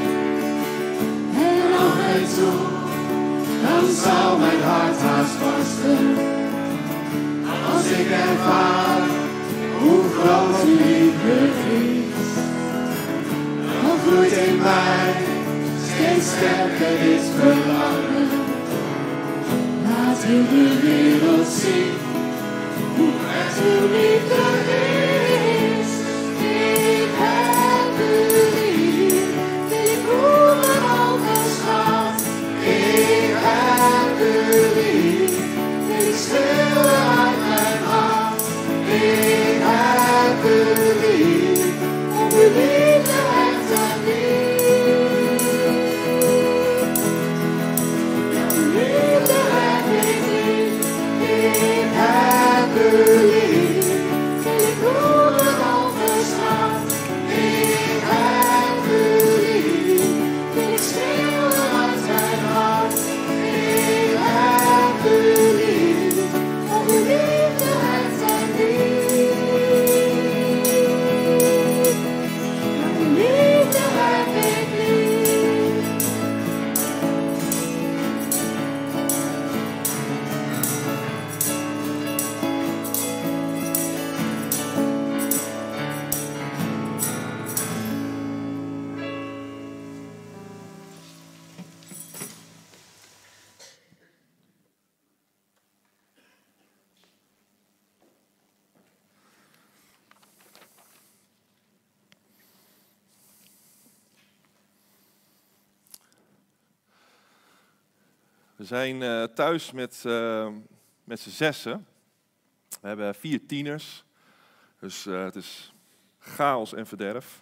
En af en toe, dan zou mijn hart haast barsten, als ik ervaar hoe groot uw liefde is. Dan vloeit in mij steeds sterker dit verlangen. Laat heel de wereld zien hoe echt uw liefde is. Ik heb u lief, wil ik roepen onverstaat. Ik heb u lief, wil ik schreeuwen uit mijn hart. Ik heb u lief, om uw liefde hebt mij lief. Ja, uw liefde heb ik lief. Ik heb u lief, wil ik roepen onverstaat. Ik heb u lief, wil ik schreeuwen uit mijn hart. Ik heb u lief, om uw liefde hebt mij lief. Ja, uw liefde heb ik lief. We zijn uh, thuis met, uh, met z'n zessen. We hebben vier tieners. Dus uh, het is chaos en verderf.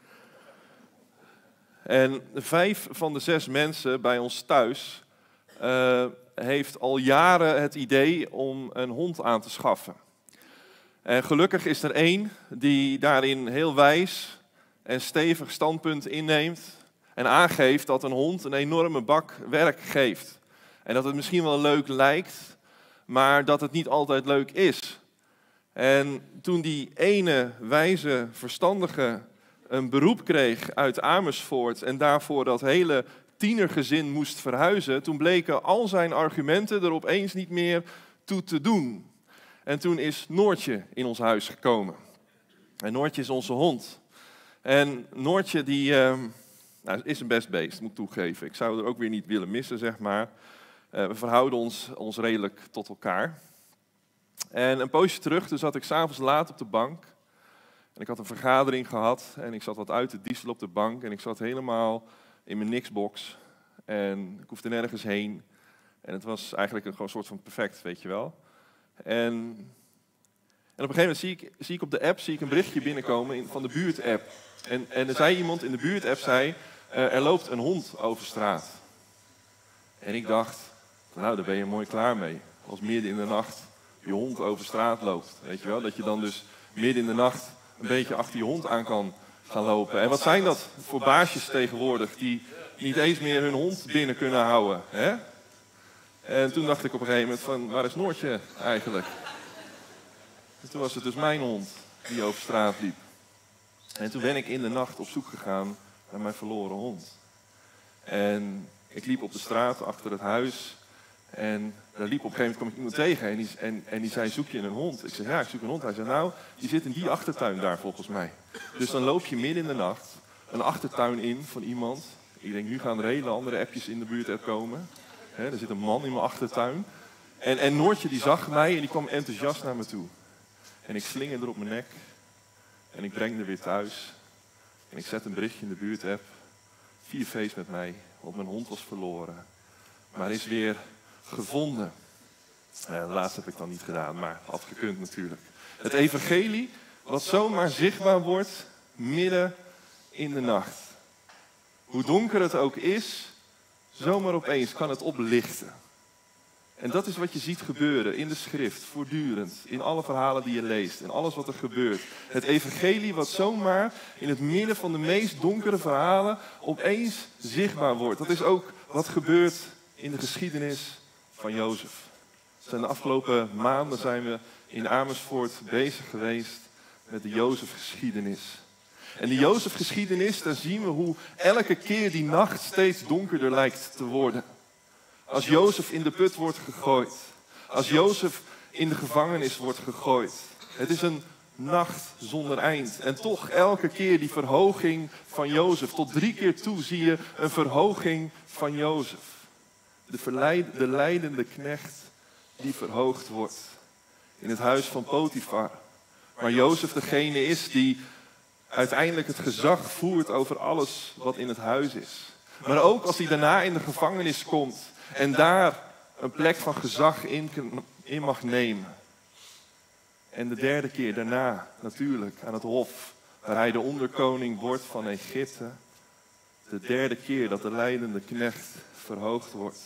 En vijf van de zes mensen bij ons thuis uh, heeft al jaren het idee om een hond aan te schaffen. En gelukkig is er één die daarin heel wijs en stevig standpunt inneemt en aangeeft dat een hond een enorme bak werk geeft. En dat het misschien wel leuk lijkt, maar dat het niet altijd leuk is. En toen die ene wijze, verstandige een beroep kreeg uit Amersfoort en daarvoor dat hele tienergezin moest verhuizen, toen bleken al zijn argumenten er opeens niet meer toe te doen. En toen is Noortje in ons huis gekomen. En Noortje is onze hond. En Noortje die, uh, nou, is een best beest, moet ik toegeven. Ik zou er ook weer niet willen missen, zeg maar. Uh, we verhouden ons, ons redelijk tot elkaar. En een poosje terug, toen zat ik 's avonds laat op de bank. En ik had een vergadering gehad en ik zat wat uit te dieselen op de bank. En ik zat helemaal in mijn niksbox. En ik hoefde nergens heen. En het was eigenlijk een gewoon soort van perfect, weet je wel. En, en op een gegeven moment zie ik, zie ik op de app zie ik een berichtje binnenkomen in, van de buurt-app. En, en er zei iemand in de buurt-app, zei, uh, er loopt een hond over straat. En ik dacht, nou daar ben je mooi klaar mee. Als midden in de nacht je hond over straat loopt. Weet je wel, dat je dan dus midden in de nacht een beetje achter je hond aan kan gaan lopen. En wat zijn dat voor baasjes tegenwoordig die niet eens meer hun hond binnen kunnen houden. Hè? En toen dacht ik op een gegeven moment van, waar is Noortje eigenlijk? En toen was het dus mijn hond die over straat liep. En toen ben ik in de nacht op zoek gegaan naar mijn verloren hond. En ik liep op de straat achter het huis. En daar liep op een gegeven moment kwam ik iemand tegen en die, en, en die zei, zoek je een hond? Ik zei, ja, ik zoek een hond. Hij zei, nou, die zit in die achtertuin daar volgens mij. Dus dan loop je midden in de nacht een achtertuin in van iemand. Ik denk, nu gaan er hele andere appjes in de buurt komen. He, er zit een man in mijn achtertuin. En, en Noortje die zag mij en die kwam enthousiast naar me toe. En ik slingerde er op mijn nek. En ik breng haar weer thuis. En ik zet een berichtje in de buurtapp. Vier feest met mij, want mijn hond was verloren. Maar is weer gevonden. Uh, laatst heb ik dan niet gedaan, maar had gekund natuurlijk. Het evangelie wat zomaar zichtbaar wordt midden in de nacht. Hoe donker het ook is, zomaar opeens kan het oplichten. En dat is wat je ziet gebeuren in de schrift, voortdurend. In alle verhalen die je leest en alles wat er gebeurt. Het evangelie wat zomaar in het midden van de meest donkere verhalen opeens zichtbaar wordt. Dat is ook wat gebeurt in de geschiedenis van Jozef. Zijn de afgelopen maanden zijn we in Amersfoort bezig geweest met de Jozef-geschiedenis. En die Jozef-geschiedenis, daar zien we hoe elke keer die nacht steeds donkerder lijkt te worden. Als Jozef in de put wordt gegooid. Als Jozef in de gevangenis wordt gegooid. Het is een nacht zonder eind. En toch elke keer die verhoging van Jozef. Tot drie keer toe zie je een verhoging van Jozef. De, verleid, de lijdende knecht die verhoogd wordt. In het huis van Potifar. Waar Jozef degene is die uiteindelijk het gezag voert over alles wat in het huis is. Maar ook als hij daarna in de gevangenis komt en daar een plek van gezag in, in mag nemen. En de derde keer daarna natuurlijk aan het hof, waar hij de onderkoning wordt van Egypte. De derde keer dat de lijdende knecht verhoogd wordt.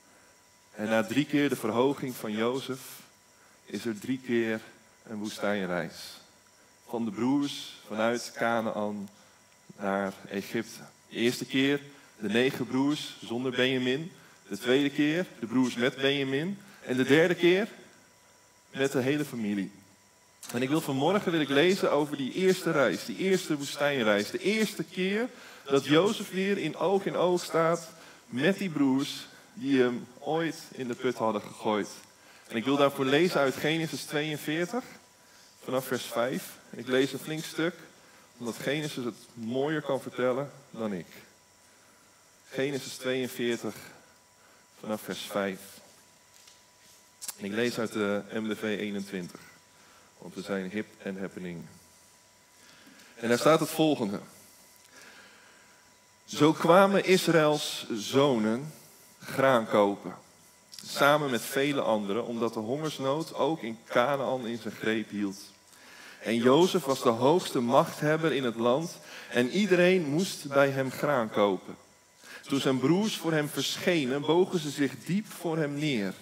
En na drie keer de verhoging van Jozef is er drie keer een woestijnreis. Van de broers vanuit Kanaan naar Egypte. De eerste keer de negen broers zonder Benjamin. De tweede keer de broers met Benjamin. En de derde keer met de hele familie. En ik wil vanmorgen wil ik lezen over die eerste reis. Die eerste woestijnreis. De eerste keer dat Jozef weer in oog in oog staat met die broers die hem ooit in de put hadden gegooid. En ik wil daarvoor lezen uit Genesis tweeënveertig, vanaf vers vijf. En ik lees een flink stuk, omdat Genesis het mooier kan vertellen dan ik. Genesis tweeënveertig, vanaf vers vijf. En ik lees uit de M D V eenentwintig, want we zijn hip en happening. En daar staat het volgende. Zo kwamen Israëls zonen graan kopen, samen met vele anderen, omdat de hongersnood ook in Kanaan in zijn greep hield. En Jozef was de hoogste machthebber in het land en iedereen moest bij hem graan kopen. Toen zijn broers voor hem verschenen, bogen ze zich diep voor hem neer.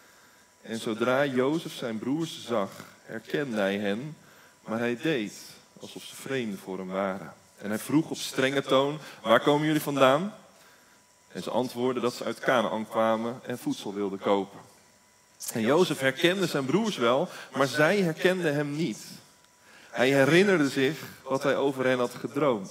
En zodra Jozef zijn broers zag, herkende hij hen, maar hij deed alsof ze vreemden voor hem waren. En hij vroeg op strenge toon, waar komen jullie vandaan? En ze antwoordden dat ze uit Kanaan kwamen en voedsel wilden kopen. En Jozef herkende zijn broers wel, maar zij herkenden hem niet. Hij herinnerde zich wat hij over hen had gedroomd.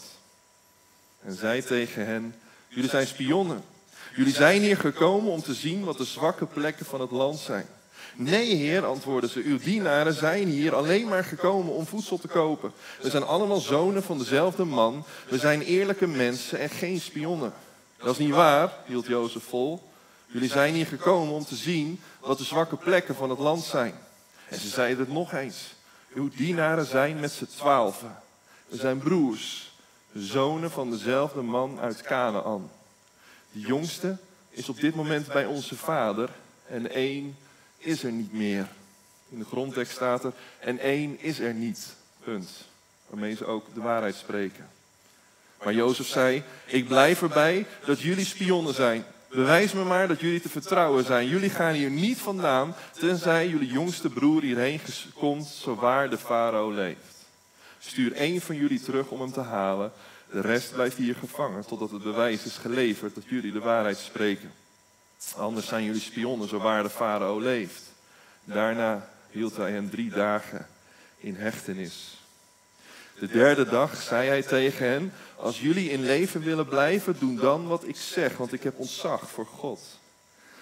En zei tegen hen, jullie zijn spionnen. Jullie zijn hier gekomen om te zien wat de zwakke plekken van het land zijn. Nee, heer, antwoordden ze, uw dienaren zijn hier alleen maar gekomen om voedsel te kopen. We zijn allemaal zonen van dezelfde man. We zijn eerlijke mensen en geen spionnen. Dat is niet waar, hield Jozef vol. Jullie zijn hier gekomen om te zien wat de zwakke plekken van het land zijn. En ze zeiden het nog eens. Uw dienaren zijn met z'n twaalfen. We zijn broers, zonen van dezelfde man uit Kanaan. De jongste is op dit moment bij onze vader en één is er niet meer. In de grondtekst staat er, en één is er niet. Punt. Waarmee ze ook de waarheid spreken. Maar Jozef zei, ik blijf erbij dat jullie spionnen zijn. Bewijs me maar dat jullie te vertrouwen zijn. Jullie gaan hier niet vandaan, tenzij jullie jongste broer hierheen komt, zowaar de farao leeft. Stuur één van jullie terug om hem te halen. De rest blijft hier gevangen, totdat het bewijs is geleverd dat jullie de waarheid spreken. Anders zijn jullie spionnen, zowaar de farao leeft. Daarna hield hij hen drie dagen in hechtenis. De derde dag zei hij tegen hen, als jullie in leven willen blijven, doe dan wat ik zeg, want ik heb ontzag voor God.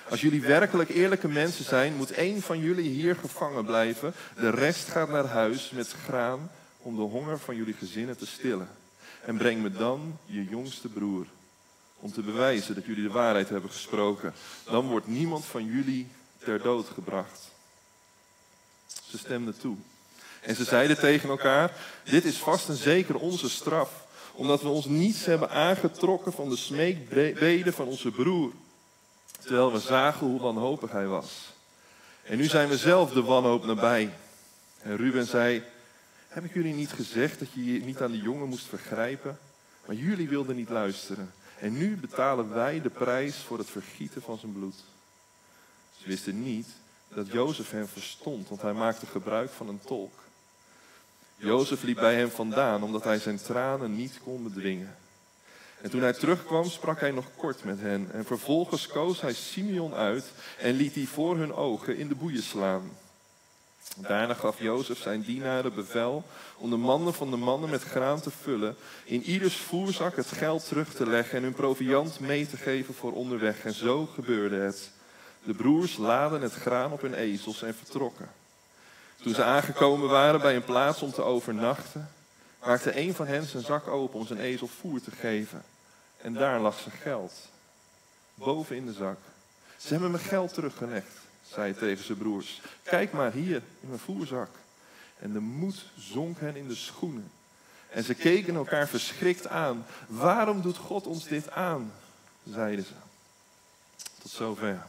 Als jullie werkelijk eerlijke mensen zijn, moet één van jullie hier gevangen blijven. De rest gaat naar huis met graan om de honger van jullie gezinnen te stillen. En breng me dan je jongste broer, om te bewijzen dat jullie de waarheid hebben gesproken. Dan wordt niemand van jullie ter dood gebracht. Ze stemden toe. En ze zeiden tegen elkaar, dit is vast en zeker onze straf, omdat we ons niets hebben aangetrokken van de smeekbeden van onze broer, terwijl we zagen hoe wanhopig hij was. En nu zijn we zelf de wanhoop nabij. En Ruben zei, heb ik jullie niet gezegd dat je je niet aan de jongen moest vergrijpen? Maar jullie wilden niet luisteren. En nu betalen wij de prijs voor het vergieten van zijn bloed. Ze wisten niet dat Jozef hen verstond, want hij maakte gebruik van een tolk. Jozef liep bij hem vandaan, omdat hij zijn tranen niet kon bedwingen. En toen hij terugkwam, sprak hij nog kort met hen. En vervolgens koos hij Simeon uit en liet die voor hun ogen in de boeien slaan. Daarna gaf Jozef zijn dienaren bevel om de mannen van de mannen met graan te vullen, in ieders voerzak het geld terug te leggen en hun proviand mee te geven voor onderweg. En zo gebeurde het. De broers laadden het graan op hun ezels en vertrokken. Toen ze aangekomen waren bij een plaats om te overnachten, maakte een van hen zijn zak open om zijn ezel voer te geven. En daar lag zijn geld, boven in de zak. Ze hebben mijn geld teruggelegd, zei hij tegen zijn broers. Kijk maar hier in mijn voerzak. En de moed zonk hen in de schoenen. En ze keken elkaar verschrikt aan. Waarom doet God ons dit aan? Zeiden ze. Tot zover.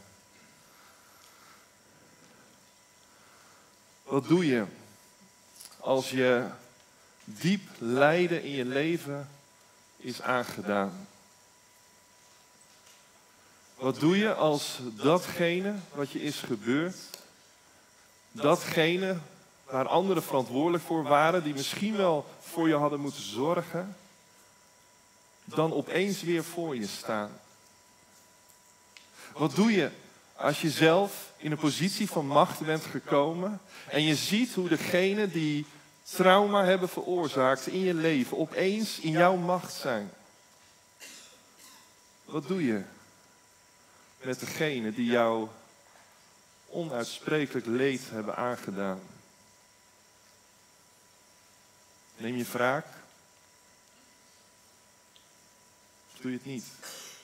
Wat doe je als je diep lijden in je leven is aangedaan? Wat doe je als datgene wat je is gebeurd, datgene waar anderen verantwoordelijk voor waren, die misschien wel voor je hadden moeten zorgen, dan opeens weer voor je staan? Wat doe je als je zelf in een positie van macht bent gekomen en je ziet hoe degenen die trauma hebben veroorzaakt in je leven opeens in jouw macht zijn? Wat doe je met degenen die jou onuitsprekelijk leed hebben aangedaan? Neem je wraak? Of doe je het niet?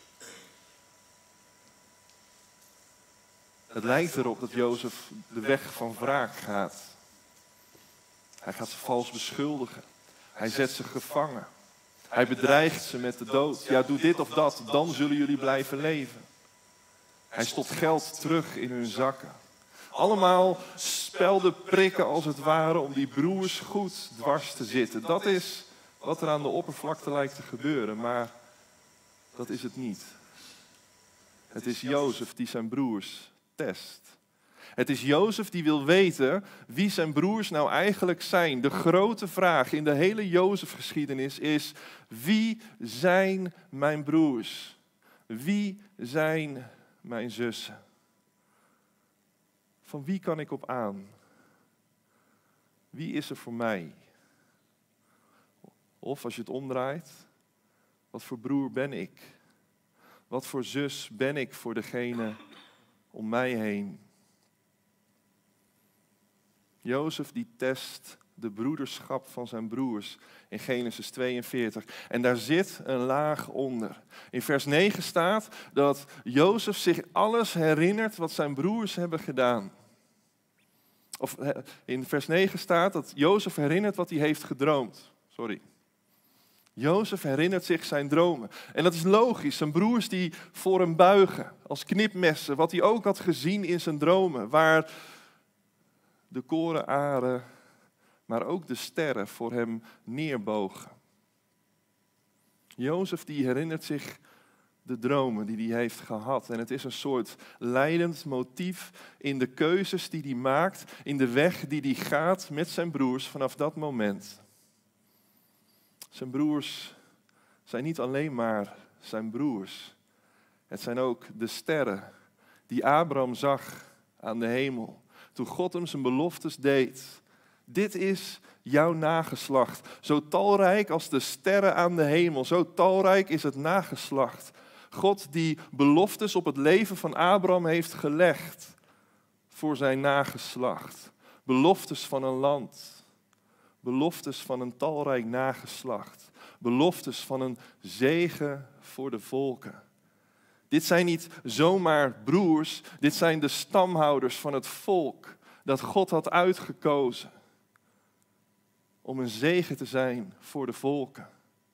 Het lijkt erop dat Jozef de weg van wraak gaat. Hij gaat ze vals beschuldigen. Hij zet ze gevangen. Hij bedreigt ze met de dood. Ja, doe dit of dat, dan zullen jullie blijven leven. Hij stopt geld terug in hun zakken. Allemaal spelden prikken als het ware om die broers goed dwars te zitten. Dat is wat er aan de oppervlakte lijkt te gebeuren, maar dat is het niet. Het is Jozef die zijn broers test. Het is Jozef die wil weten wie zijn broers nou eigenlijk zijn. De grote vraag in de hele Jozef-geschiedenis is: wie zijn mijn broers? Wie zijn mijn zussen? Van wie kan ik op aan? Wie is er voor mij? Of als je het omdraait, wat voor broer ben ik? Wat voor zus ben ik voor degene om mij heen? Jozef die test de broederschap van zijn broers in Genesis tweeënveertig. En daar zit een laag onder. In vers negen staat dat Jozef zich alles herinnert wat zijn broers hebben gedaan. Of in vers negen staat dat Jozef herinnert wat hij heeft gedroomd. Sorry. Jozef herinnert zich zijn dromen. En dat is logisch. Zijn broers die voor hem buigen als knipmessen. Wat hij ook had gezien in zijn dromen. Waar de korenaren, maar ook de sterren voor hem neerbogen. Jozef die herinnert zich de dromen die hij heeft gehad. En het is een soort leidend motief in de keuzes die hij maakt. In de weg die hij gaat met zijn broers vanaf dat moment. Zijn broers zijn niet alleen maar zijn broers. Het zijn ook de sterren die Abraham zag aan de hemel. Toen God hem zijn beloftes deed. Dit is jouw nageslacht. Zo talrijk als de sterren aan de hemel. Zo talrijk is het nageslacht God die beloftes op het leven van Abraham heeft gelegd voor zijn nageslacht. Beloftes van een land. Beloftes van een talrijk nageslacht. Beloftes van een zegen voor de volken. Dit zijn niet zomaar broers, dit zijn de stamhouders van het volk dat God had uitgekozen om een zegen te zijn voor de volken.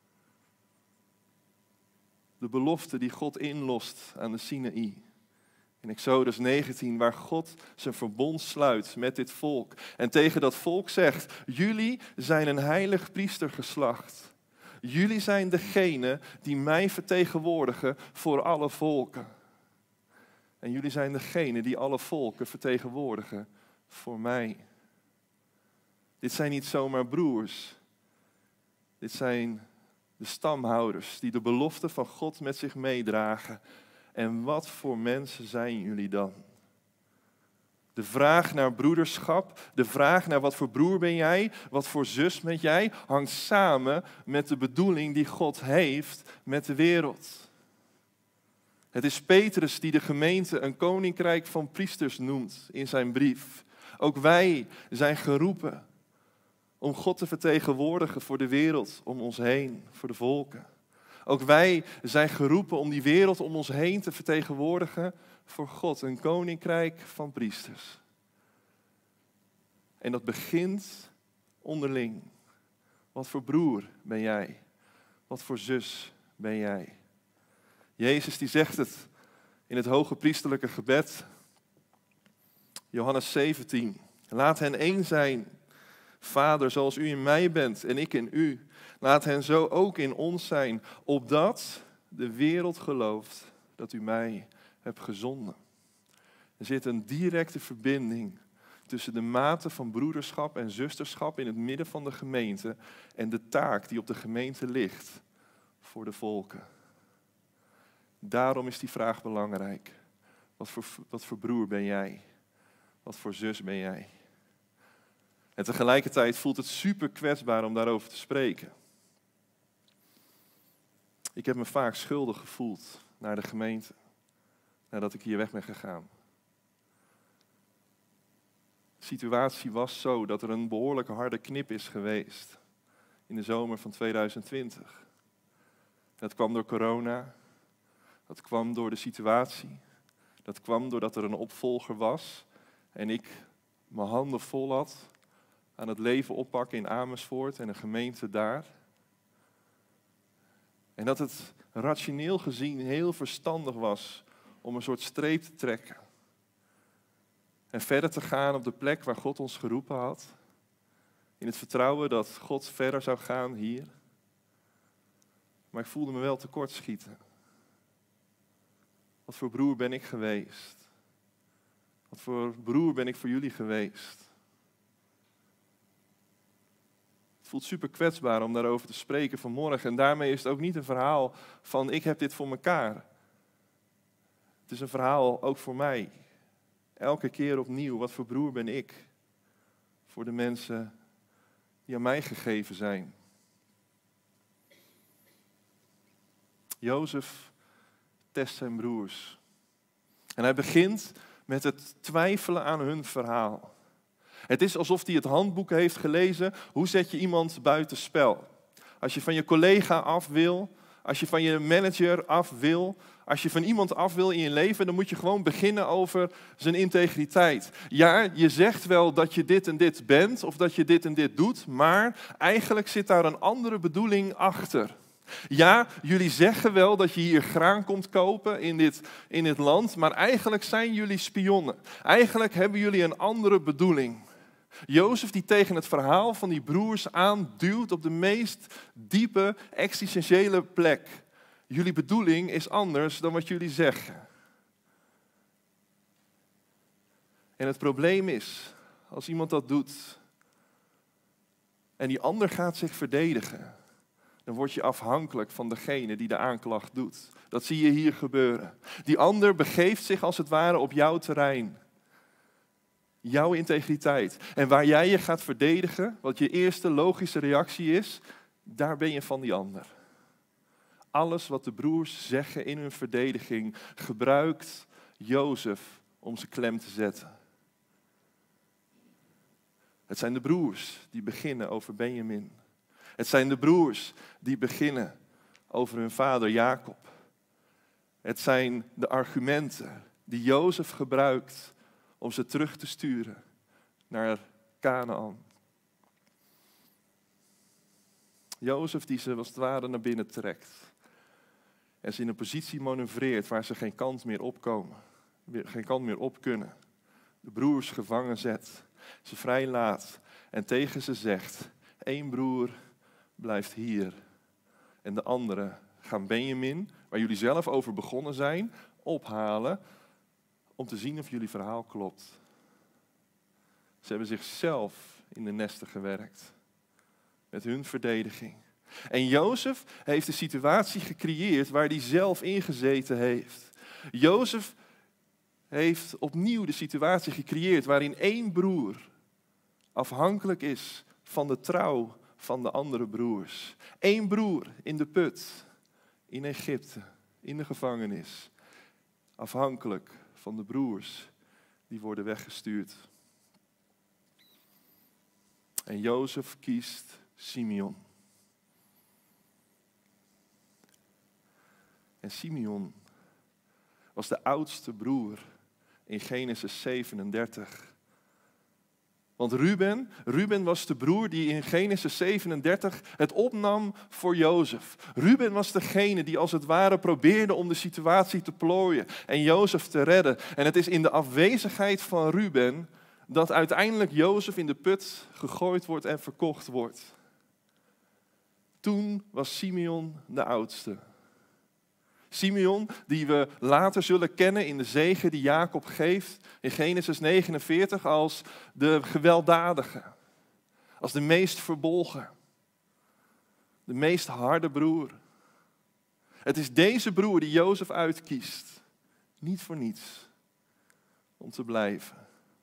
De belofte die God inlost aan de Sinaï. In Exodus negentien, waar God zijn verbond sluit met dit volk. En tegen dat volk zegt, jullie zijn een heilig priestergeslacht. Jullie zijn degene die mij vertegenwoordigen voor alle volken. En jullie zijn degene die alle volken vertegenwoordigen voor mij. Dit zijn niet zomaar broers. Dit zijn de stamhouders die de belofte van God met zich meedragen. En wat voor mensen zijn jullie dan? De vraag naar broederschap, de vraag naar wat voor broer ben jij, wat voor zus ben jij, hangt samen met de bedoeling die God heeft met de wereld. Het is Petrus die de gemeente een koninkrijk van priesters noemt in zijn brief. Ook wij zijn geroepen om God te vertegenwoordigen voor de wereld om ons heen, voor de volken. Ook wij zijn geroepen om die wereld om ons heen te vertegenwoordigen voor God, een koninkrijk van priesters. En dat begint onderling. Wat voor broer ben jij? Wat voor zus ben jij? Jezus die zegt het in het hoge priesterlijke gebed, Johannes zeventien. Laat hen één zijn, Vader, zoals u in mij bent en ik in u. Laat hen zo ook in ons zijn, opdat de wereld gelooft dat u mij hebt gezonden. Er zit een directe verbinding tussen de mate van broederschap en zusterschap in het midden van de gemeente en de taak die op de gemeente ligt voor de volken. Daarom is die vraag belangrijk. Wat voor, wat voor broer ben jij? Wat voor zus ben jij? En tegelijkertijd voelt het super kwetsbaar om daarover te spreken. Ik heb me vaak schuldig gevoeld naar de gemeente, nadat ik hier weg ben gegaan. De situatie was zo dat er een behoorlijk harde knip is geweest in de zomer van tweeduizend twintig. Dat kwam door corona, dat kwam door de situatie, dat kwam doordat er een opvolger was en ik mijn handen vol had aan het leven oppakken in Amersfoort en een gemeente daar. En dat het rationeel gezien heel verstandig was om een soort streep te trekken. En verder te gaan op de plek waar God ons geroepen had. In het vertrouwen dat God verder zou gaan hier. Maar ik voelde me wel tekortschieten. Wat voor broer ben ik geweest? Wat voor broer ben ik voor jullie geweest? Het voelt super kwetsbaar om daarover te spreken vanmorgen. En daarmee is het ook niet een verhaal van ik heb dit voor mekaar. Het is een verhaal ook voor mij. Elke keer opnieuw, wat voor broer ben ik voor de mensen die aan mij gegeven zijn. Jozef test zijn broers. En hij begint met het twijfelen aan hun verhaal. Het is alsof hij het handboek heeft gelezen. Hoe zet je iemand buitenspel? Als je van je collega af wil, als je van je manager af wil, als je van iemand af wil in je leven, dan moet je gewoon beginnen over zijn integriteit. Ja, je zegt wel dat je dit en dit bent of dat je dit en dit doet, maar eigenlijk zit daar een andere bedoeling achter. Ja, jullie zeggen wel dat je hier graan komt kopen in dit, in dit land, maar eigenlijk zijn jullie spionnen. Eigenlijk hebben jullie een andere bedoeling. Jozef die tegen het verhaal van die broers aanduwt op de meest diepe, existentiële plek. Jullie bedoeling is anders dan wat jullie zeggen. En het probleem is, als iemand dat doet en die ander gaat zich verdedigen, dan word je afhankelijk van degene die de aanklacht doet. Dat zie je hier gebeuren. Die ander begeeft zich als het ware op jouw terrein. Jouw integriteit. En waar jij je gaat verdedigen, wat je eerste logische reactie is, daar ben je van die ander. Alles wat de broers zeggen in hun verdediging, gebruikt Jozef om ze klem te zetten. Het zijn de broers die beginnen over Benjamin. Het zijn de broers die beginnen over hun vader Jacob. Het zijn de argumenten die Jozef gebruikt om ze terug te sturen naar Kanaan. Jozef die ze als het ware naar binnen trekt. En ze in een positie manoeuvreert waar ze geen kant meer op komen. Geen kant meer op kunnen. De broers gevangen zet. Ze vrijlaat. En tegen ze zegt, één broer blijft hier. En de andere gaan Benjamin, waar jullie zelf over begonnen zijn, ophalen om te zien of jullie verhaal klopt. Ze hebben zichzelf in de nesten gewerkt. Met hun verdediging. En Jozef heeft de situatie gecreëerd waar hij zelf ingezeten heeft. Jozef heeft opnieuw de situatie gecreëerd waarin één broer afhankelijk is van de trouw van de andere broers. Eén broer in de put, in Egypte, in de gevangenis. Afhankelijk van de broers die worden weggestuurd. En Jozef kiest Simeon. En Simeon was de oudste broer in Genesis zevenendertig. Want Ruben, Ruben was de broer die in Genesis zevenendertig het opnam voor Jozef. Ruben was degene die als het ware probeerde om de situatie te plooien en Jozef te redden. En het is in de afwezigheid van Ruben dat uiteindelijk Jozef in de put gegooid wordt en verkocht wordt. Toen was Simeon de oudste. Simeon, die we later zullen kennen in de zegen die Jacob geeft in Genesis negenenveertig als de gewelddadige, als de meest verbolgen, de meest harde broer. Het is deze broer die Jozef uitkiest, niet voor niets, om te blijven.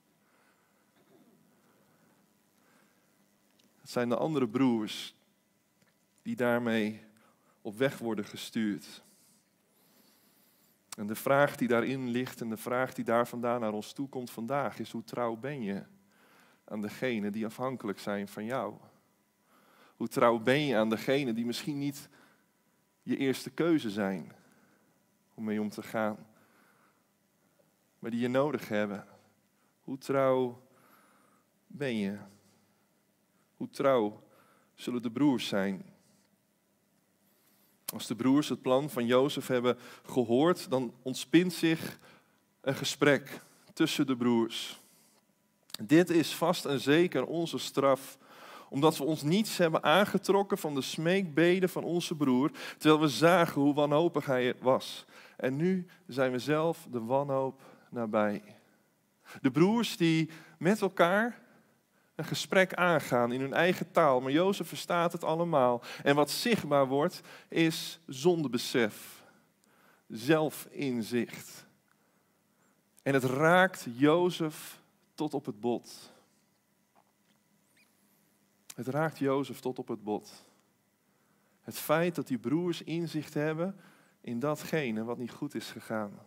Het zijn de andere broers die daarmee op weg worden gestuurd. En de vraag die daarin ligt en de vraag die daar vandaan naar ons toe komt vandaag is: hoe trouw ben je aan degenen die afhankelijk zijn van jou? Hoe trouw ben je aan degenen die misschien niet je eerste keuze zijn om mee om te gaan, maar die je nodig hebben? Hoe trouw ben je? Hoe trouw zullen de broers zijn? Als de broers het plan van Jozef hebben gehoord, dan ontspint zich een gesprek tussen de broers. Dit is vast en zeker onze straf, omdat we ons niets hebben aangetrokken van de smeekbeden van onze broer, terwijl we zagen hoe wanhopig hij was. En nu zijn we zelf de wanhoop nabij. De broers die met elkaar een gesprek aangaan in hun eigen taal, maar Jozef verstaat het allemaal. En wat zichtbaar wordt, is zondebesef, zelfinzicht. En het raakt Jozef tot op het bot. Het raakt Jozef tot op het bot. Het feit dat die broers inzicht hebben in datgene wat niet goed is gegaan.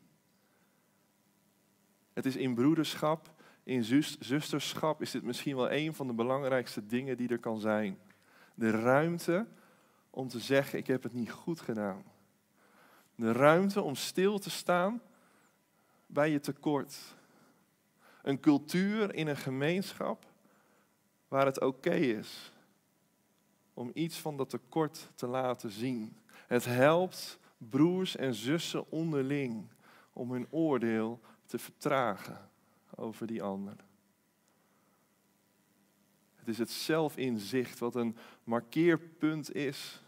Het is in broederschap, in zusterschap is dit misschien wel een van de belangrijkste dingen die er kan zijn. De ruimte om te zeggen, ik heb het niet goed gedaan. De ruimte om stil te staan bij je tekort. Een cultuur in een gemeenschap waar het oké is om iets van dat tekort te laten zien. Het helpt broers en zussen onderling om hun oordeel te vertragen over die ander. Het is het zelfinzicht wat een markeerpunt is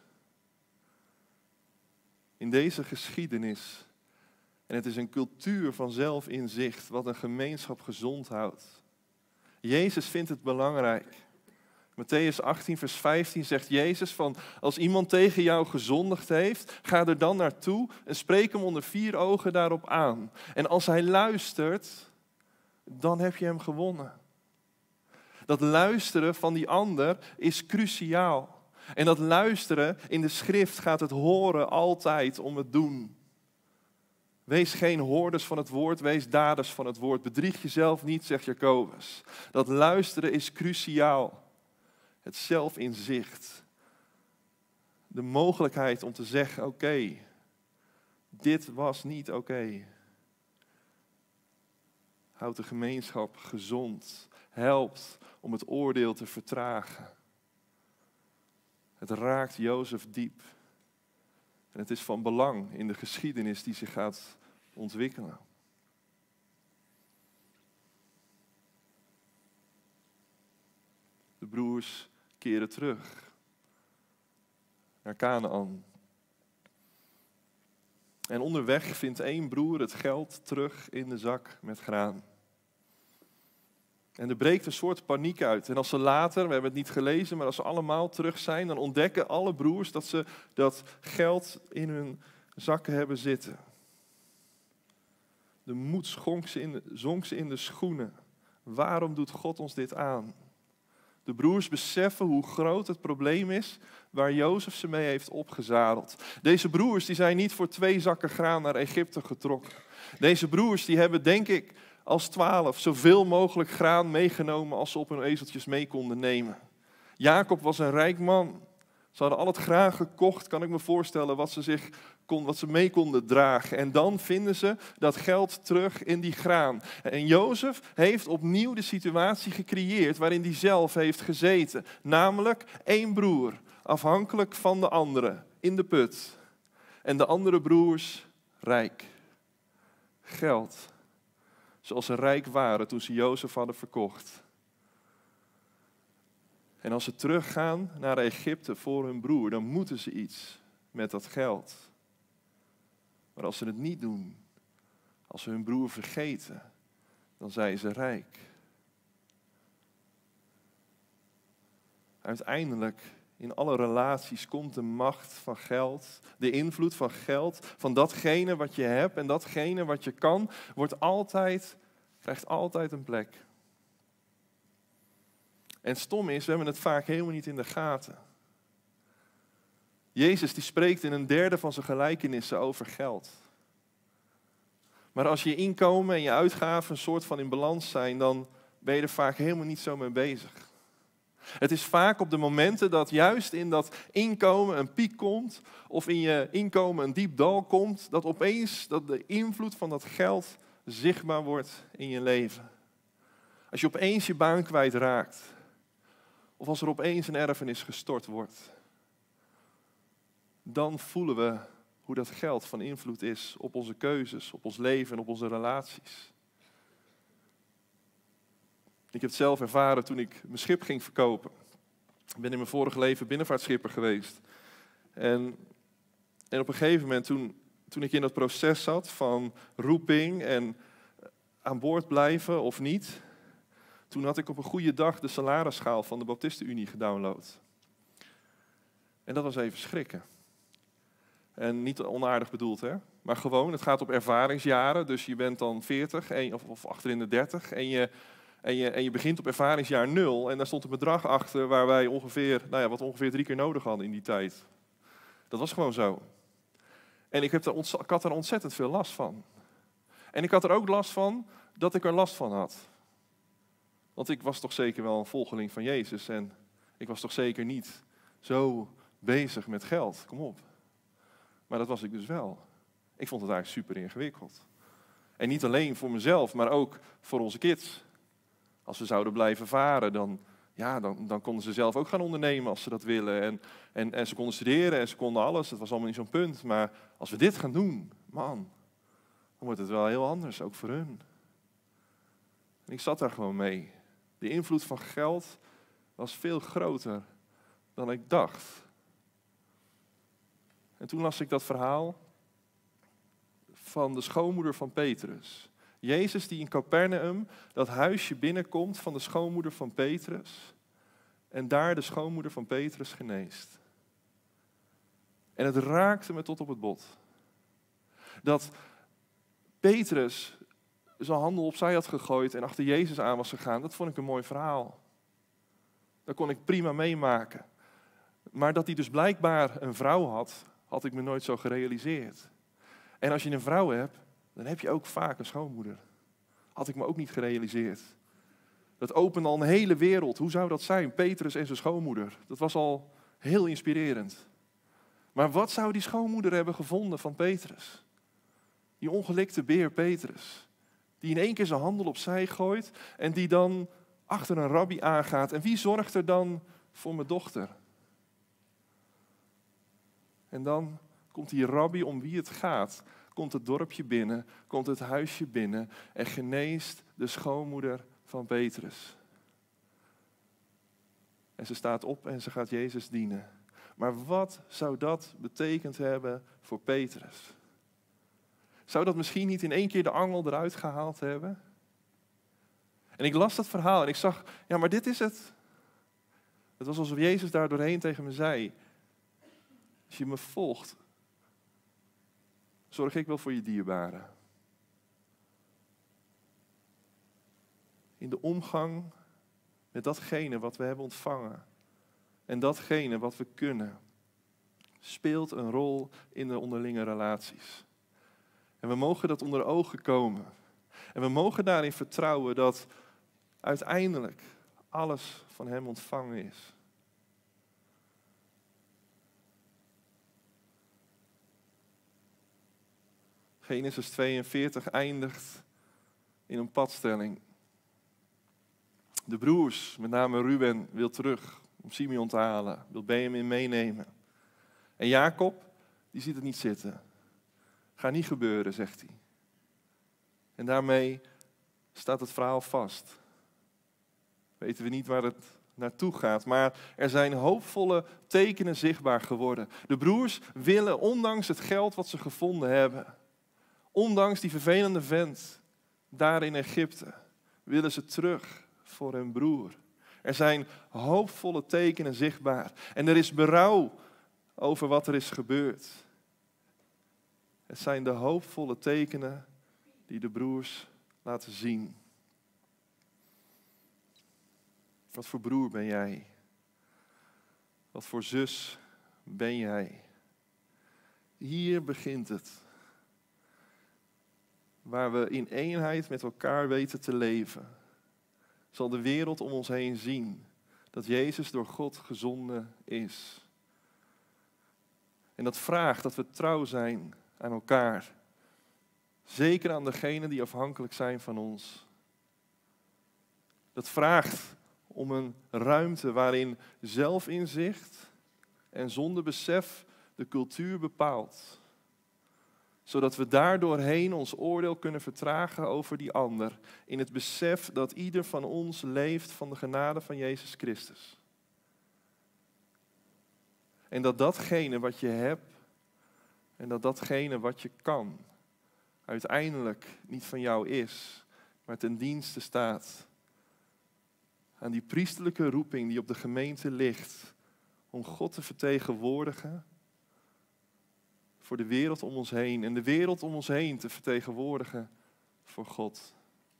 in deze geschiedenis. En het is een cultuur van zelfinzicht wat een gemeenschap gezond houdt. Jezus vindt het belangrijk. Mattheüs achttien vers vijftien zegt Jezus van: als iemand tegen jou gezondigd heeft, ga er dan naartoe en spreek hem onder vier ogen daarop aan. En als hij luistert, dan heb je hem gewonnen. Dat luisteren van die ander is cruciaal. En dat luisteren in de schrift gaat het horen altijd om het doen. Wees geen hoorders van het woord, wees daders van het woord. Bedrieg jezelf niet, zegt Jacobus. Dat luisteren is cruciaal. Het zelfinzicht. De mogelijkheid om te zeggen, oké, okay, dit was niet oké. Okay. Houdt de gemeenschap gezond. Helpt om het oordeel te vertragen. Het raakt Jozef diep. En het is van belang in de geschiedenis die zich gaat ontwikkelen. De broers keren terug naar Kanaan. En onderweg vindt één broer het geld terug in de zak met graan. En er breekt een soort paniek uit. En als ze later, we hebben het niet gelezen, maar als ze allemaal terug zijn, dan ontdekken alle broers dat ze dat geld in hun zakken hebben zitten. De moed zonk ze in de, zonk ze in de schoenen. Waarom doet God ons dit aan? De broers beseffen hoe groot het probleem is waar Jozef ze mee heeft opgezadeld. Deze broers die zijn niet voor twee zakken graan naar Egypte getrokken. Deze broers die hebben, denk ik, als twaalf zoveel mogelijk graan meegenomen als ze op hun ezeltjes mee konden nemen. Jacob was een rijk man. Ze hadden al het graan gekocht, kan ik me voorstellen, wat ze, zich kon, wat ze mee konden dragen. En dan vinden ze dat geld terug in die graan. En Jozef heeft opnieuw de situatie gecreëerd waarin hij zelf heeft gezeten. Namelijk één broer, afhankelijk van de andere, in de put. En de andere broers rijk. Geld. Zoals ze rijk waren toen ze Jozef hadden verkocht. En als ze teruggaan naar Egypte voor hun broer, dan moeten ze iets met dat geld. Maar als ze het niet doen, als ze hun broer vergeten, dan zijn ze rijk. Uiteindelijk, in alle relaties, komt de macht van geld, de invloed van geld, van datgene wat je hebt en datgene wat je kan, wordt altijd, krijgt altijd een plek. En stom is, we hebben het vaak helemaal niet in de gaten. Jezus die spreekt in een derde van zijn gelijkenissen over geld. Maar als je inkomen en je uitgaven een soort van in balans zijn, dan ben je er vaak helemaal niet zo mee bezig. Het is vaak op de momenten dat juist in dat inkomen een piek komt, of in je inkomen een diep dal komt, dat opeens dat de invloed van dat geld zichtbaar wordt in je leven. Als je opeens je baan kwijtraakt, of als er opeens een erfenis gestort wordt, dan voelen we hoe dat geld van invloed is op onze keuzes, op ons leven en op onze relaties. Ik heb het zelf ervaren toen ik mijn schip ging verkopen. Ik ben in mijn vorige leven binnenvaartschipper geweest. En, en op een gegeven moment, toen, toen ik in dat proces zat van roeping en aan boord blijven of niet, toen had ik op een goede dag de salarisschaal van de Baptistenunie gedownload. En dat was even schrikken. En niet onaardig bedoeld, hè? Maar gewoon, het gaat op ervaringsjaren. Dus je bent dan veertig en, of, of achter in de dertig en je, en, je, en je begint op ervaringsjaar nul. En daar stond een bedrag achter waar wij ongeveer, nou ja, wat ongeveer drie keer nodig hadden in die tijd. Dat was gewoon zo. En ik, heb er ont, ik had er ontzettend veel last van. En ik had er ook last van dat ik er last van had. Want ik was toch zeker wel een volgeling van Jezus. En ik was toch zeker niet zo bezig met geld. Kom op. Maar dat was ik dus wel. Ik vond het eigenlijk super ingewikkeld. En niet alleen voor mezelf, maar ook voor onze kids. Als we zouden blijven varen, dan, ja, dan, dan konden ze zelf ook gaan ondernemen als ze dat willen. En, en, en ze konden studeren en ze konden alles. Het was allemaal niet zo'n punt. Maar als we dit gaan doen, man, dan wordt het wel heel anders, ook voor hun. En ik zat daar gewoon mee. De invloed van geld was veel groter dan ik dacht. En toen las ik dat verhaal van de schoonmoeder van Petrus. Jezus die in Capernaum dat huisje binnenkomt van de schoonmoeder van Petrus. En daar de schoonmoeder van Petrus geneest. En het raakte me tot op het bot. Dat Petrus zijn handel opzij had gegooid en achter Jezus aan was gegaan. Dat vond ik een mooi verhaal. Dat kon ik prima meemaken. Maar dat hij dus blijkbaar een vrouw had, had ik me nooit zo gerealiseerd. En als je een vrouw hebt, dan heb je ook vaak een schoonmoeder. Had ik me ook niet gerealiseerd. Dat opende al een hele wereld. Hoe zou dat zijn? Petrus en zijn schoonmoeder. Dat was al heel inspirerend. Maar wat zou die schoonmoeder hebben gevonden van Petrus? Die ongelikte beer Petrus. Die in één keer zijn handel opzij gooit en die dan achter een rabbi aangaat. En wie zorgt er dan voor mijn dochter? En dan komt die rabbi om wie het gaat. Komt het dorpje binnen, komt het huisje binnen en geneest de schoonmoeder van Petrus. En ze staat op en ze gaat Jezus dienen. Maar wat zou dat betekend hebben voor Petrus? Zou dat misschien niet in één keer de angel eruit gehaald hebben? En ik las dat verhaal en ik zag, ja, maar dit is het. Het was alsof Jezus daar doorheen tegen me zei, als je me volgt, zorg ik wel voor je dierbaren. In de omgang met datgene wat we hebben ontvangen en datgene wat we kunnen, speelt een rol in de onderlinge relaties. En we mogen dat onder ogen komen. En we mogen daarin vertrouwen dat uiteindelijk alles van Hem ontvangen is. Genesis tweeënveertig eindigt in een padstelling. De broers, met name Ruben, wil terug om Simeon te halen, wil Benjamin meenemen. En Jacob, die ziet het niet zitten. Gaat niet gebeuren, zegt hij. En daarmee staat het verhaal vast. Weten we niet waar het naartoe gaat, maar er zijn hoopvolle tekenen zichtbaar geworden. De broers willen, ondanks het geld wat ze gevonden hebben, ondanks die vervelende vent daar in Egypte, willen ze terug voor hun broer. Er zijn hoopvolle tekenen zichtbaar. En er is berouw over wat er is gebeurd. Het zijn de hoopvolle tekenen die de broers laten zien. Wat voor broer ben jij? Wat voor zus ben jij? Hier begint het. Waar we in eenheid met elkaar weten te leven, zal de wereld om ons heen zien dat Jezus door God gezonden is. En dat vraagt dat we trouw zijn aan elkaar. Zeker aan degenen die afhankelijk zijn van ons. Dat vraagt om een ruimte waarin zelfinzicht en zondebesef de cultuur bepaalt. Zodat we daardoorheen ons oordeel kunnen vertragen over die ander. In het besef dat ieder van ons leeft van de genade van Jezus Christus. En dat datgene wat je hebt en dat datgene wat je kan, uiteindelijk niet van jou is, maar ten dienste staat aan die priesterlijke roeping die op de gemeente ligt, om God te vertegenwoordigen voor de wereld om ons heen en de wereld om ons heen te vertegenwoordigen voor God.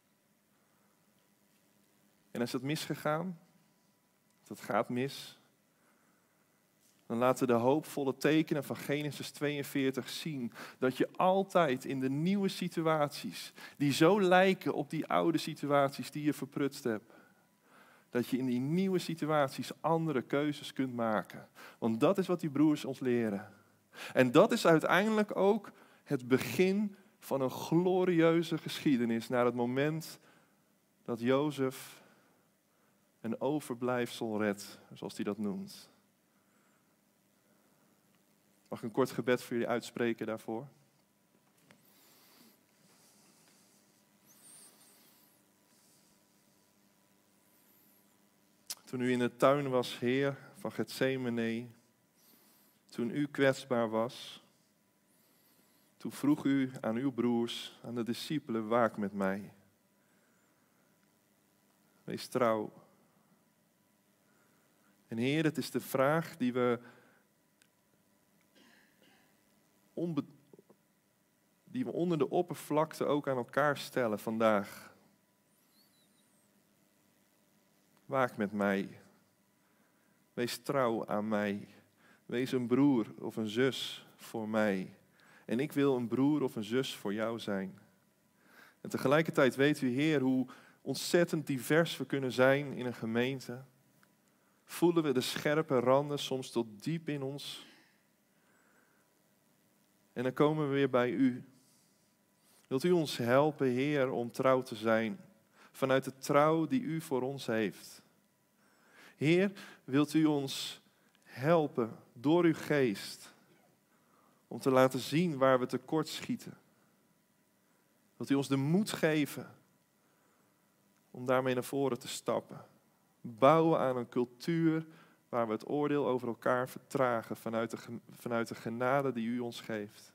En is dat misgegaan? Dat gaat mis. Dan laten de hoopvolle tekenen van Genesis tweeënveertig zien dat je altijd in de nieuwe situaties, die zo lijken op die oude situaties die je verprutst hebt, dat je in die nieuwe situaties andere keuzes kunt maken. Want dat is wat die broers ons leren. En dat is uiteindelijk ook het begin van een glorieuze geschiedenis naar het moment dat Jozef een overblijfsel redt, zoals hij dat noemt. Mag ik een kort gebed voor jullie uitspreken daarvoor? Toen u in de tuin was, Heer, van Getsemane, toen u kwetsbaar was, toen vroeg u aan uw broers, aan de discipelen, waak met mij. Wees trouw. En Heer, het is de vraag die we, onbe- die we onder de oppervlakte ook aan elkaar stellen vandaag. Waak met mij. Wees trouw aan mij. Wees een broer of een zus voor mij. En ik wil een broer of een zus voor jou zijn. En tegelijkertijd weet u, Heer, hoe ontzettend divers we kunnen zijn in een gemeente. Voelen we de scherpe randen soms tot diep in ons. En dan komen we weer bij u. Wilt u ons helpen, Heer, om trouw te zijn? Vanuit de trouw die u voor ons heeft. Heer, wilt u ons helpen door uw geest om te laten zien waar we tekort schieten? Wilt u ons de moed geven om daarmee naar voren te stappen? Bouwen aan een cultuur waar we het oordeel over elkaar vertragen vanuit de, vanuit de genade die u ons geeft.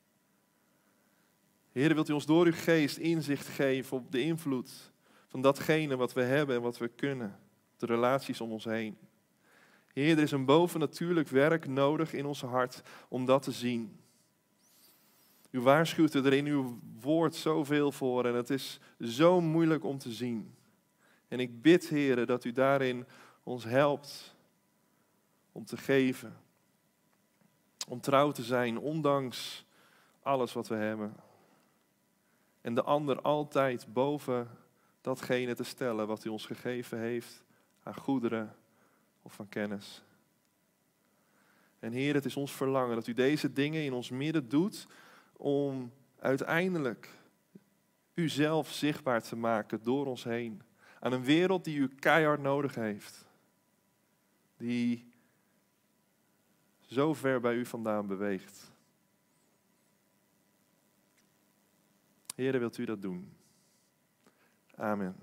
Heer, wilt u ons door uw geest inzicht geven op de invloed van datgene wat we hebben en wat we kunnen. De relaties om ons heen. Heer, er is een bovennatuurlijk werk nodig in ons hart om dat te zien. U waarschuwt er in uw woord zoveel voor en het is zo moeilijk om te zien. En ik bid, Heer, dat u daarin ons helpt om te geven. Om trouw te zijn, ondanks alles wat we hebben. En de ander altijd boven datgene te stellen wat u ons gegeven heeft aan goederen of van kennis. En Heer, het is ons verlangen dat u deze dingen in ons midden doet om uiteindelijk uzelf zichtbaar te maken door ons heen. Aan een wereld die u keihard nodig heeft. Die zo ver bij u vandaan beweegt. Heer, wilt u dat doen? Amen.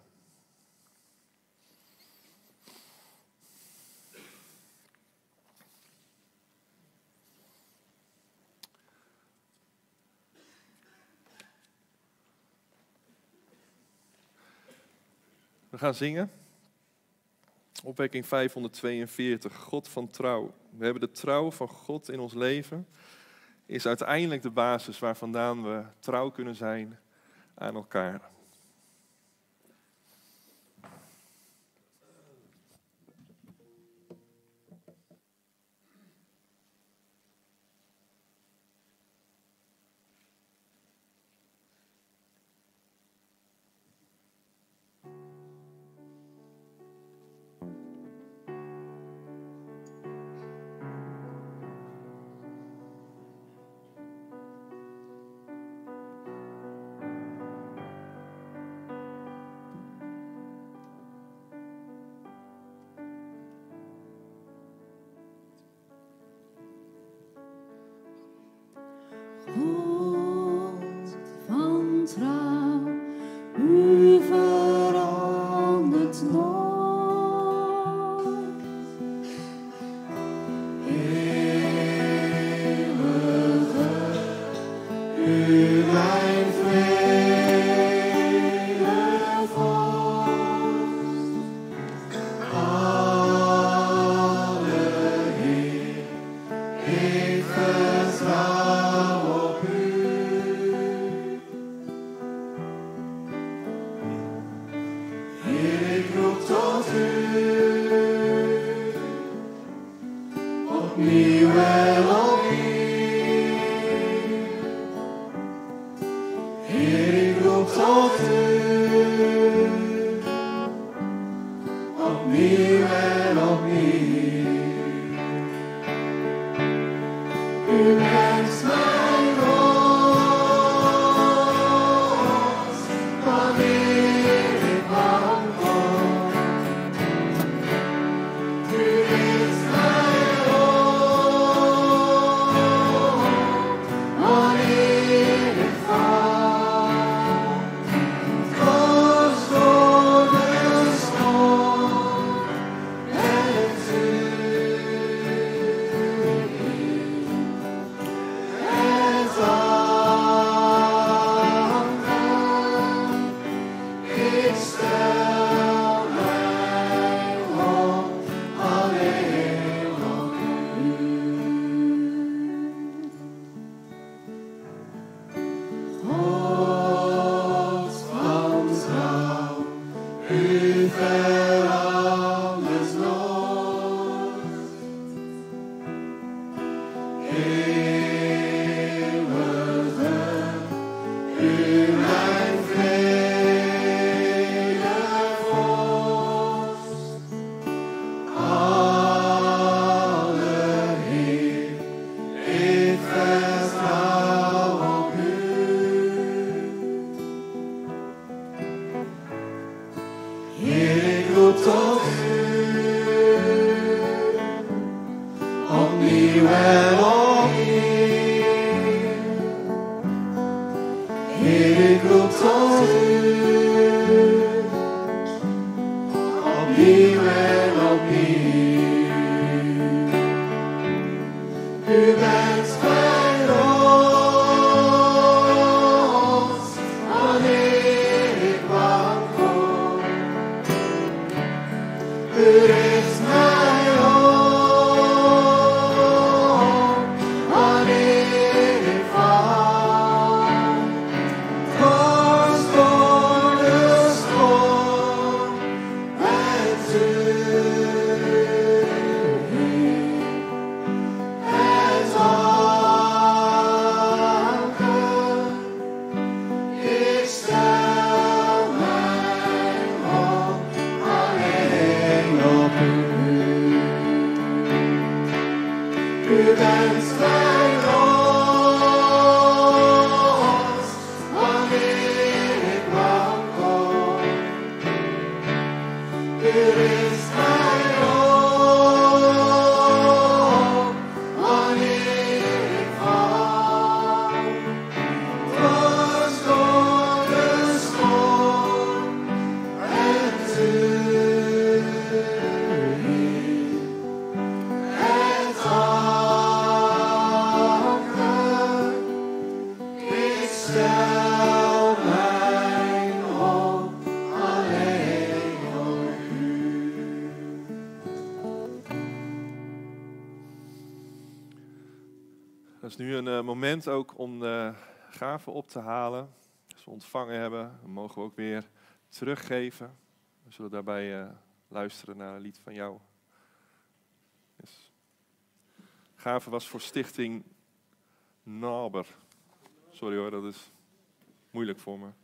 We gaan zingen. Opwekking vijfhonderdtweeënveertig, God van trouw. We hebben de trouw van God in ons leven. Is uiteindelijk de basis waar vandaan we trouw kunnen zijn aan elkaar. God van trouw, u verandert nooit. Eeuwige, u blijft vrede vorst. Alle Heer, ik vertrouw op u. Heer, ik roep tot u, opnieuw en opnieuw. Heer, ik roep tot u, opnieuw en opnieuw. U bent mijn rots, wanneer ik bang word. U bent mijn rots, wanneer ik val. ik roep tot u, opnieuw en opnieuw. U bent bij ons, wanneer ik wankel. U richt mij op, wanneer ik val. Dwars door de storm bent u hier. Het anker, ik stel mijn hoop alleen op u. U bent bij ons, wanneer ik wankel. U richt mij op, wanneer ik val. Dwars door de storm bent u hier. Het anker, ik stel mijn hoop alleen op u. Dat is nu een uh, moment ook om de gaven op te halen. Als we ontvangen hebben, dan mogen we ook weer teruggeven. We zullen daarbij uh, luisteren naar een lied van jou. Yes. Gave was voor stichting Naber. Sorry hoor, dat is moeilijk voor me.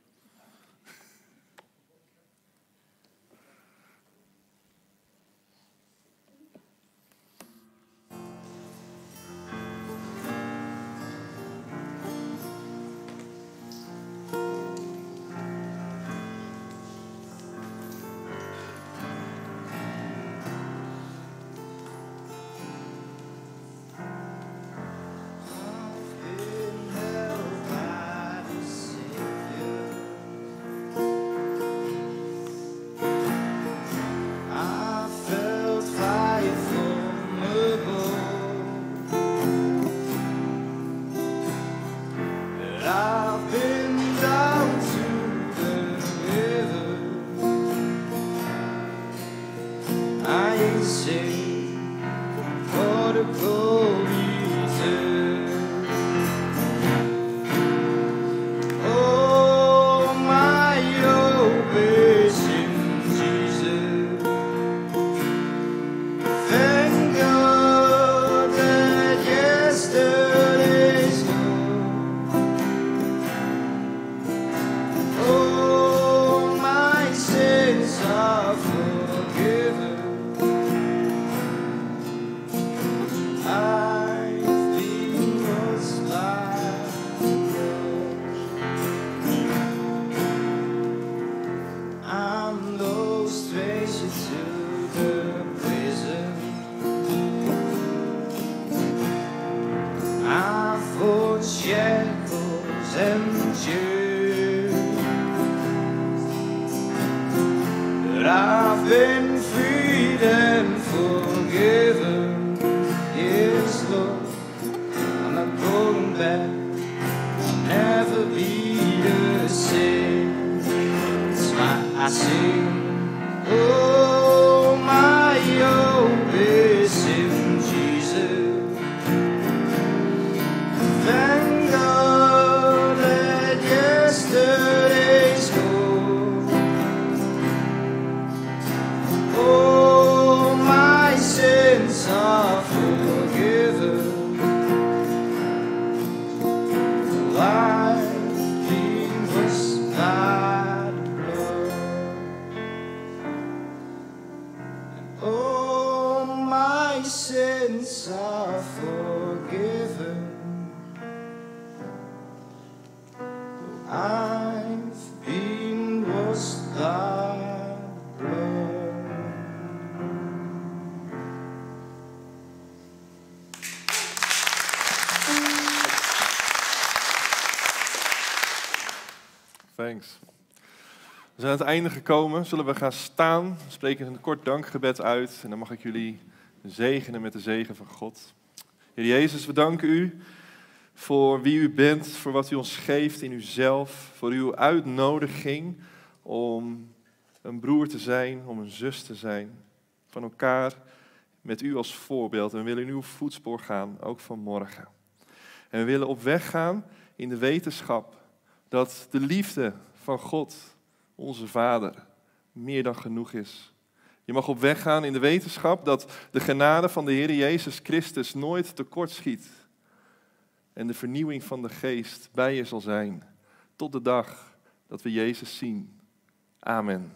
Thanks. We zijn aan het einde gekomen. Zullen we gaan staan? We spreken een kort dankgebed uit. En dan mag ik jullie zegenen met de zegen van God. Heer Jezus, we danken u voor wie u bent, voor wat u ons geeft in uzelf, voor uw uitnodiging om een broer te zijn, om een zus te zijn, van elkaar met u als voorbeeld. En we willen in uw voetspoor gaan, ook vanmorgen. En we willen op weg gaan in de wetenschap dat de liefde van God, onze Vader, meer dan genoeg is. Je mag op weg gaan in de wetenschap dat de genade van de Heer Jezus Christus nooit tekortschiet. En de vernieuwing van de geest bij je zal zijn tot de dag dat we Jezus zien. Amen.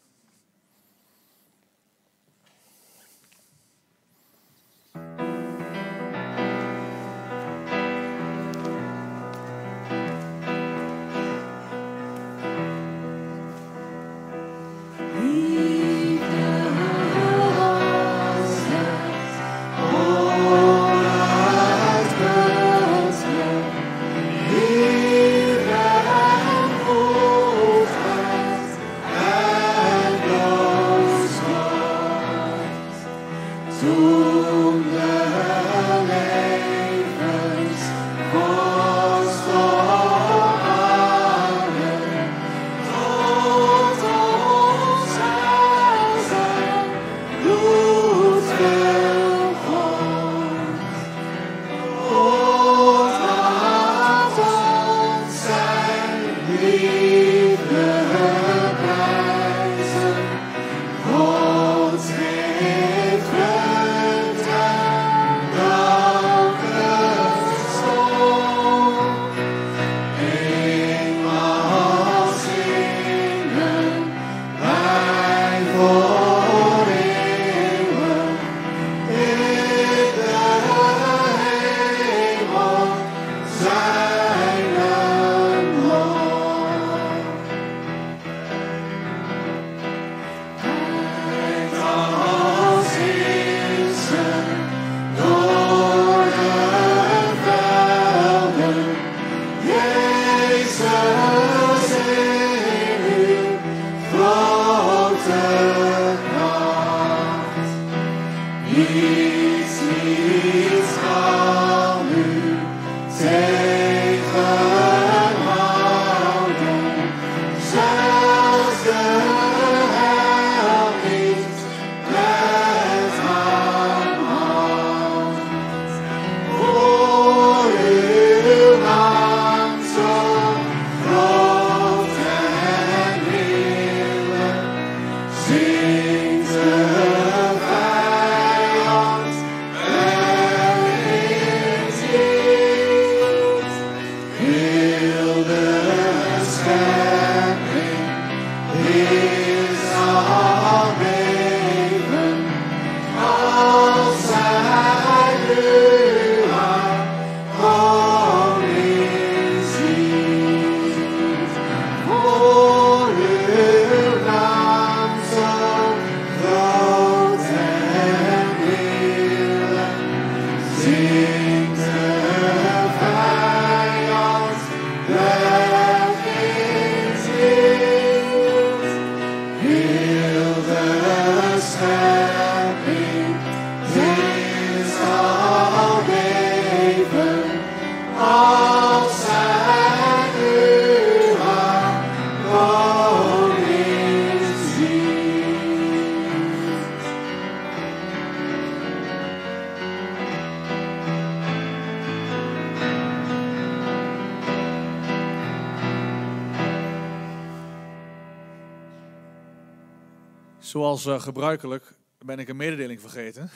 Zoals uh, gebruikelijk ben ik een mededeling vergeten.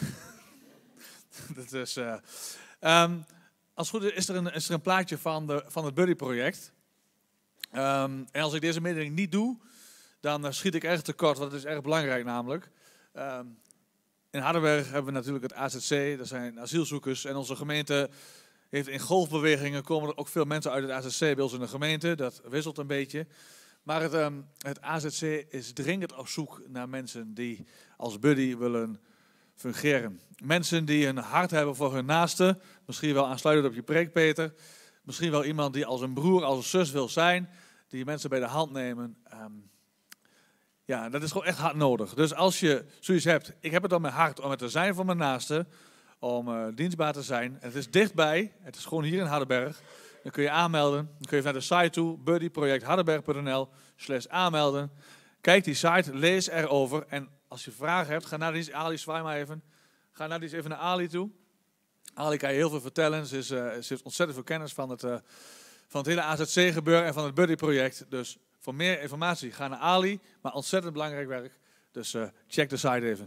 Dat is, uh, um, als het goed is, is er een, is er een plaatje van, de, van het Buddy-project. Um, en als ik deze mededeling niet doe, dan uh, schiet ik erg tekort, want het is erg belangrijk namelijk. Um, in Hardenberg hebben we natuurlijk het A Z C, dat zijn asielzoekers. En onze gemeente heeft in golfbewegingen, komen er ook veel mensen uit het A Z C bij ons in de gemeente. Dat wisselt een beetje. Maar het, um, het A Z C is dringend op zoek naar mensen die als buddy willen fungeren. Mensen die een hart hebben voor hun naaste. Misschien wel aansluitend op je preek, Peter. Misschien wel iemand die als een broer, als een zus wil zijn. die mensen bij de hand nemen. Um, ja, dat is gewoon echt hard nodig. Dus als je zoiets hebt, ik heb het op mijn hart om het te zijn voor mijn naaste, om uh, dienstbaar te zijn. En het is dichtbij, het is gewoon hier in Hardenberg. Dan kun je aanmelden, dan kun je naar de site toe, buddyproject hardenberg punt n l slash aanmelden. Kijk die site, lees erover. En als je vragen hebt, ga naar die Ali, zwaai maar even. Ga naar die even naar Ali toe. Ali kan je heel veel vertellen. Ze, is, uh, ze heeft ontzettend veel kennis van het, uh, van het hele A Z C-gebeuren en van het buddyproject. Dus voor meer informatie ga naar Ali. Maar ontzettend belangrijk werk. Dus uh, check de site even.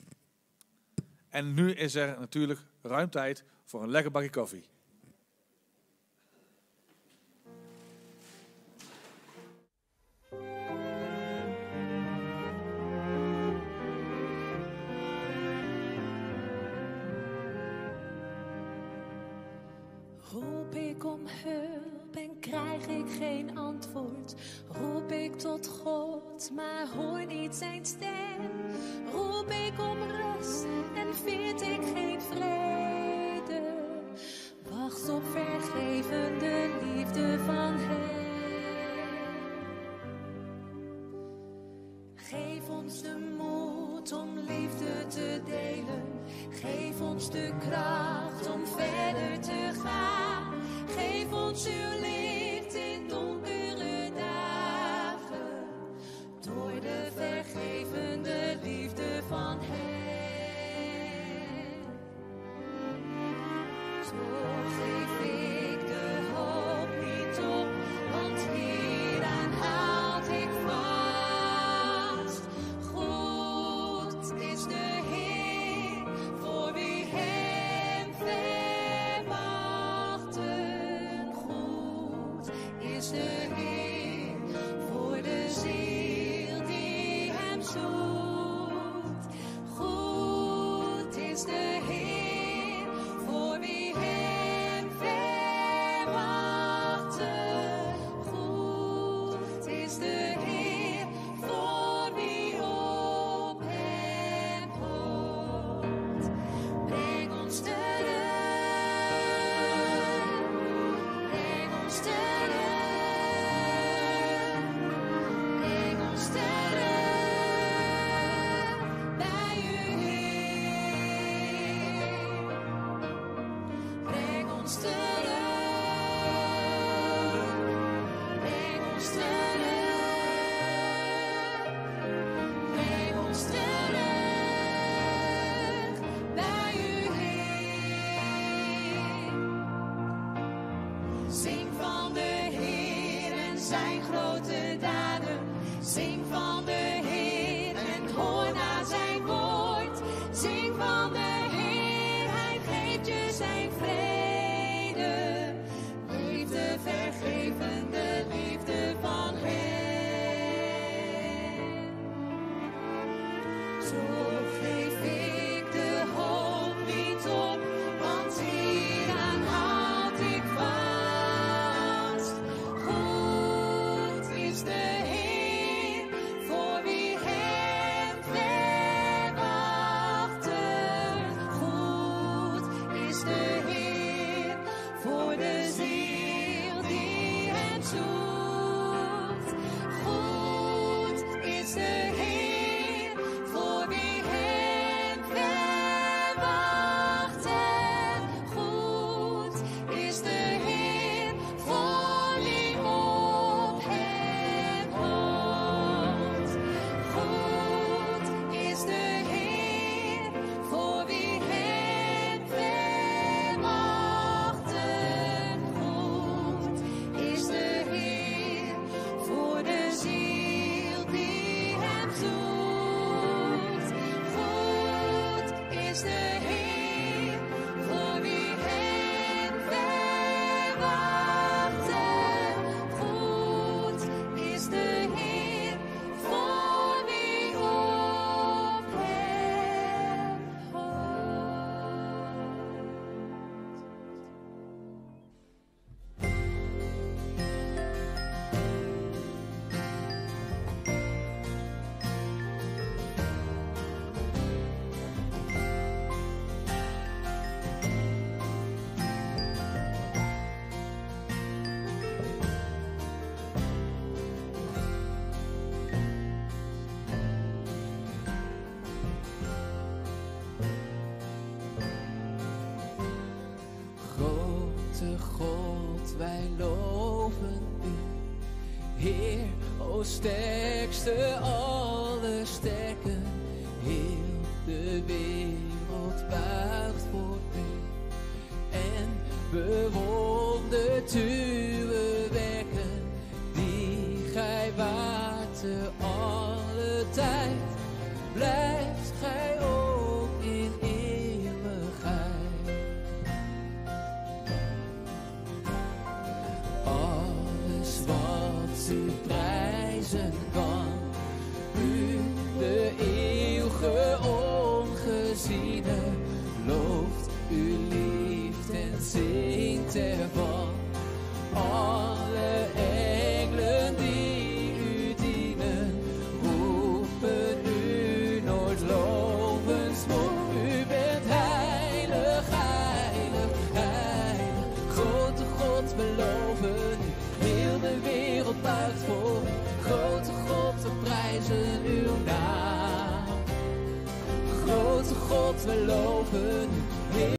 En nu is er natuurlijk ruim tijd voor een lekker bakje koffie. Roep ik om hulp en krijg ik geen antwoord. Roep ik tot God, maar hoor niet zijn stem. Roep ik om rust en vind ik geen vrede. Wacht op vergevende liefde van hem. Geef ons de moed om liefde te delen. Geef ons de kracht om verder te gaan. Geef ons uw licht in donkere dagen. Door de vergevende liefde van hem. Zo geef ik de hoop niet op, want hieraan houd ik vast. Goed is de Heer voor wie hem verwachten. Goed is de Heer voor de ziel die hem zoekt. Goed is de Heer voor wie hem verwachten. Goed is de Heer voor wie op hem hoopt. Breng ons terug, breng ons terug, breng ons terug bij u, Heer. Breng ons terug, breng ons terug, breng ons terug bij u, Heer. Zing van de Heer en zijn grote daden. Zing van de Heer en hoor naar zijn woord. Zing van de Heer, hij geeft je zijn vrede. Liefde, vergevende liefde van hem. Zo geef ik de hoop niet op, want hieraan houd ik vast. Goed is de Heer voor wie hem verwachten. Heer, o sterkste aller sterken, heel de wereld buigt voor u en bewondert uw werken, die gij waart te alle tijd, blijft gij ook in eeuwigheid. Alles wat u prijzen kan, u de eeuwige ongeziene, looft uw liefde en zingt ervan. Alle engelen die u dienen, roepen u nooit lovensmoed. U bent heilig, heilig, heilig. Grote God, we loven u. Heel de wereld buigt voor u. Grote God, we prijzen uw naam. Grote God, we loven u.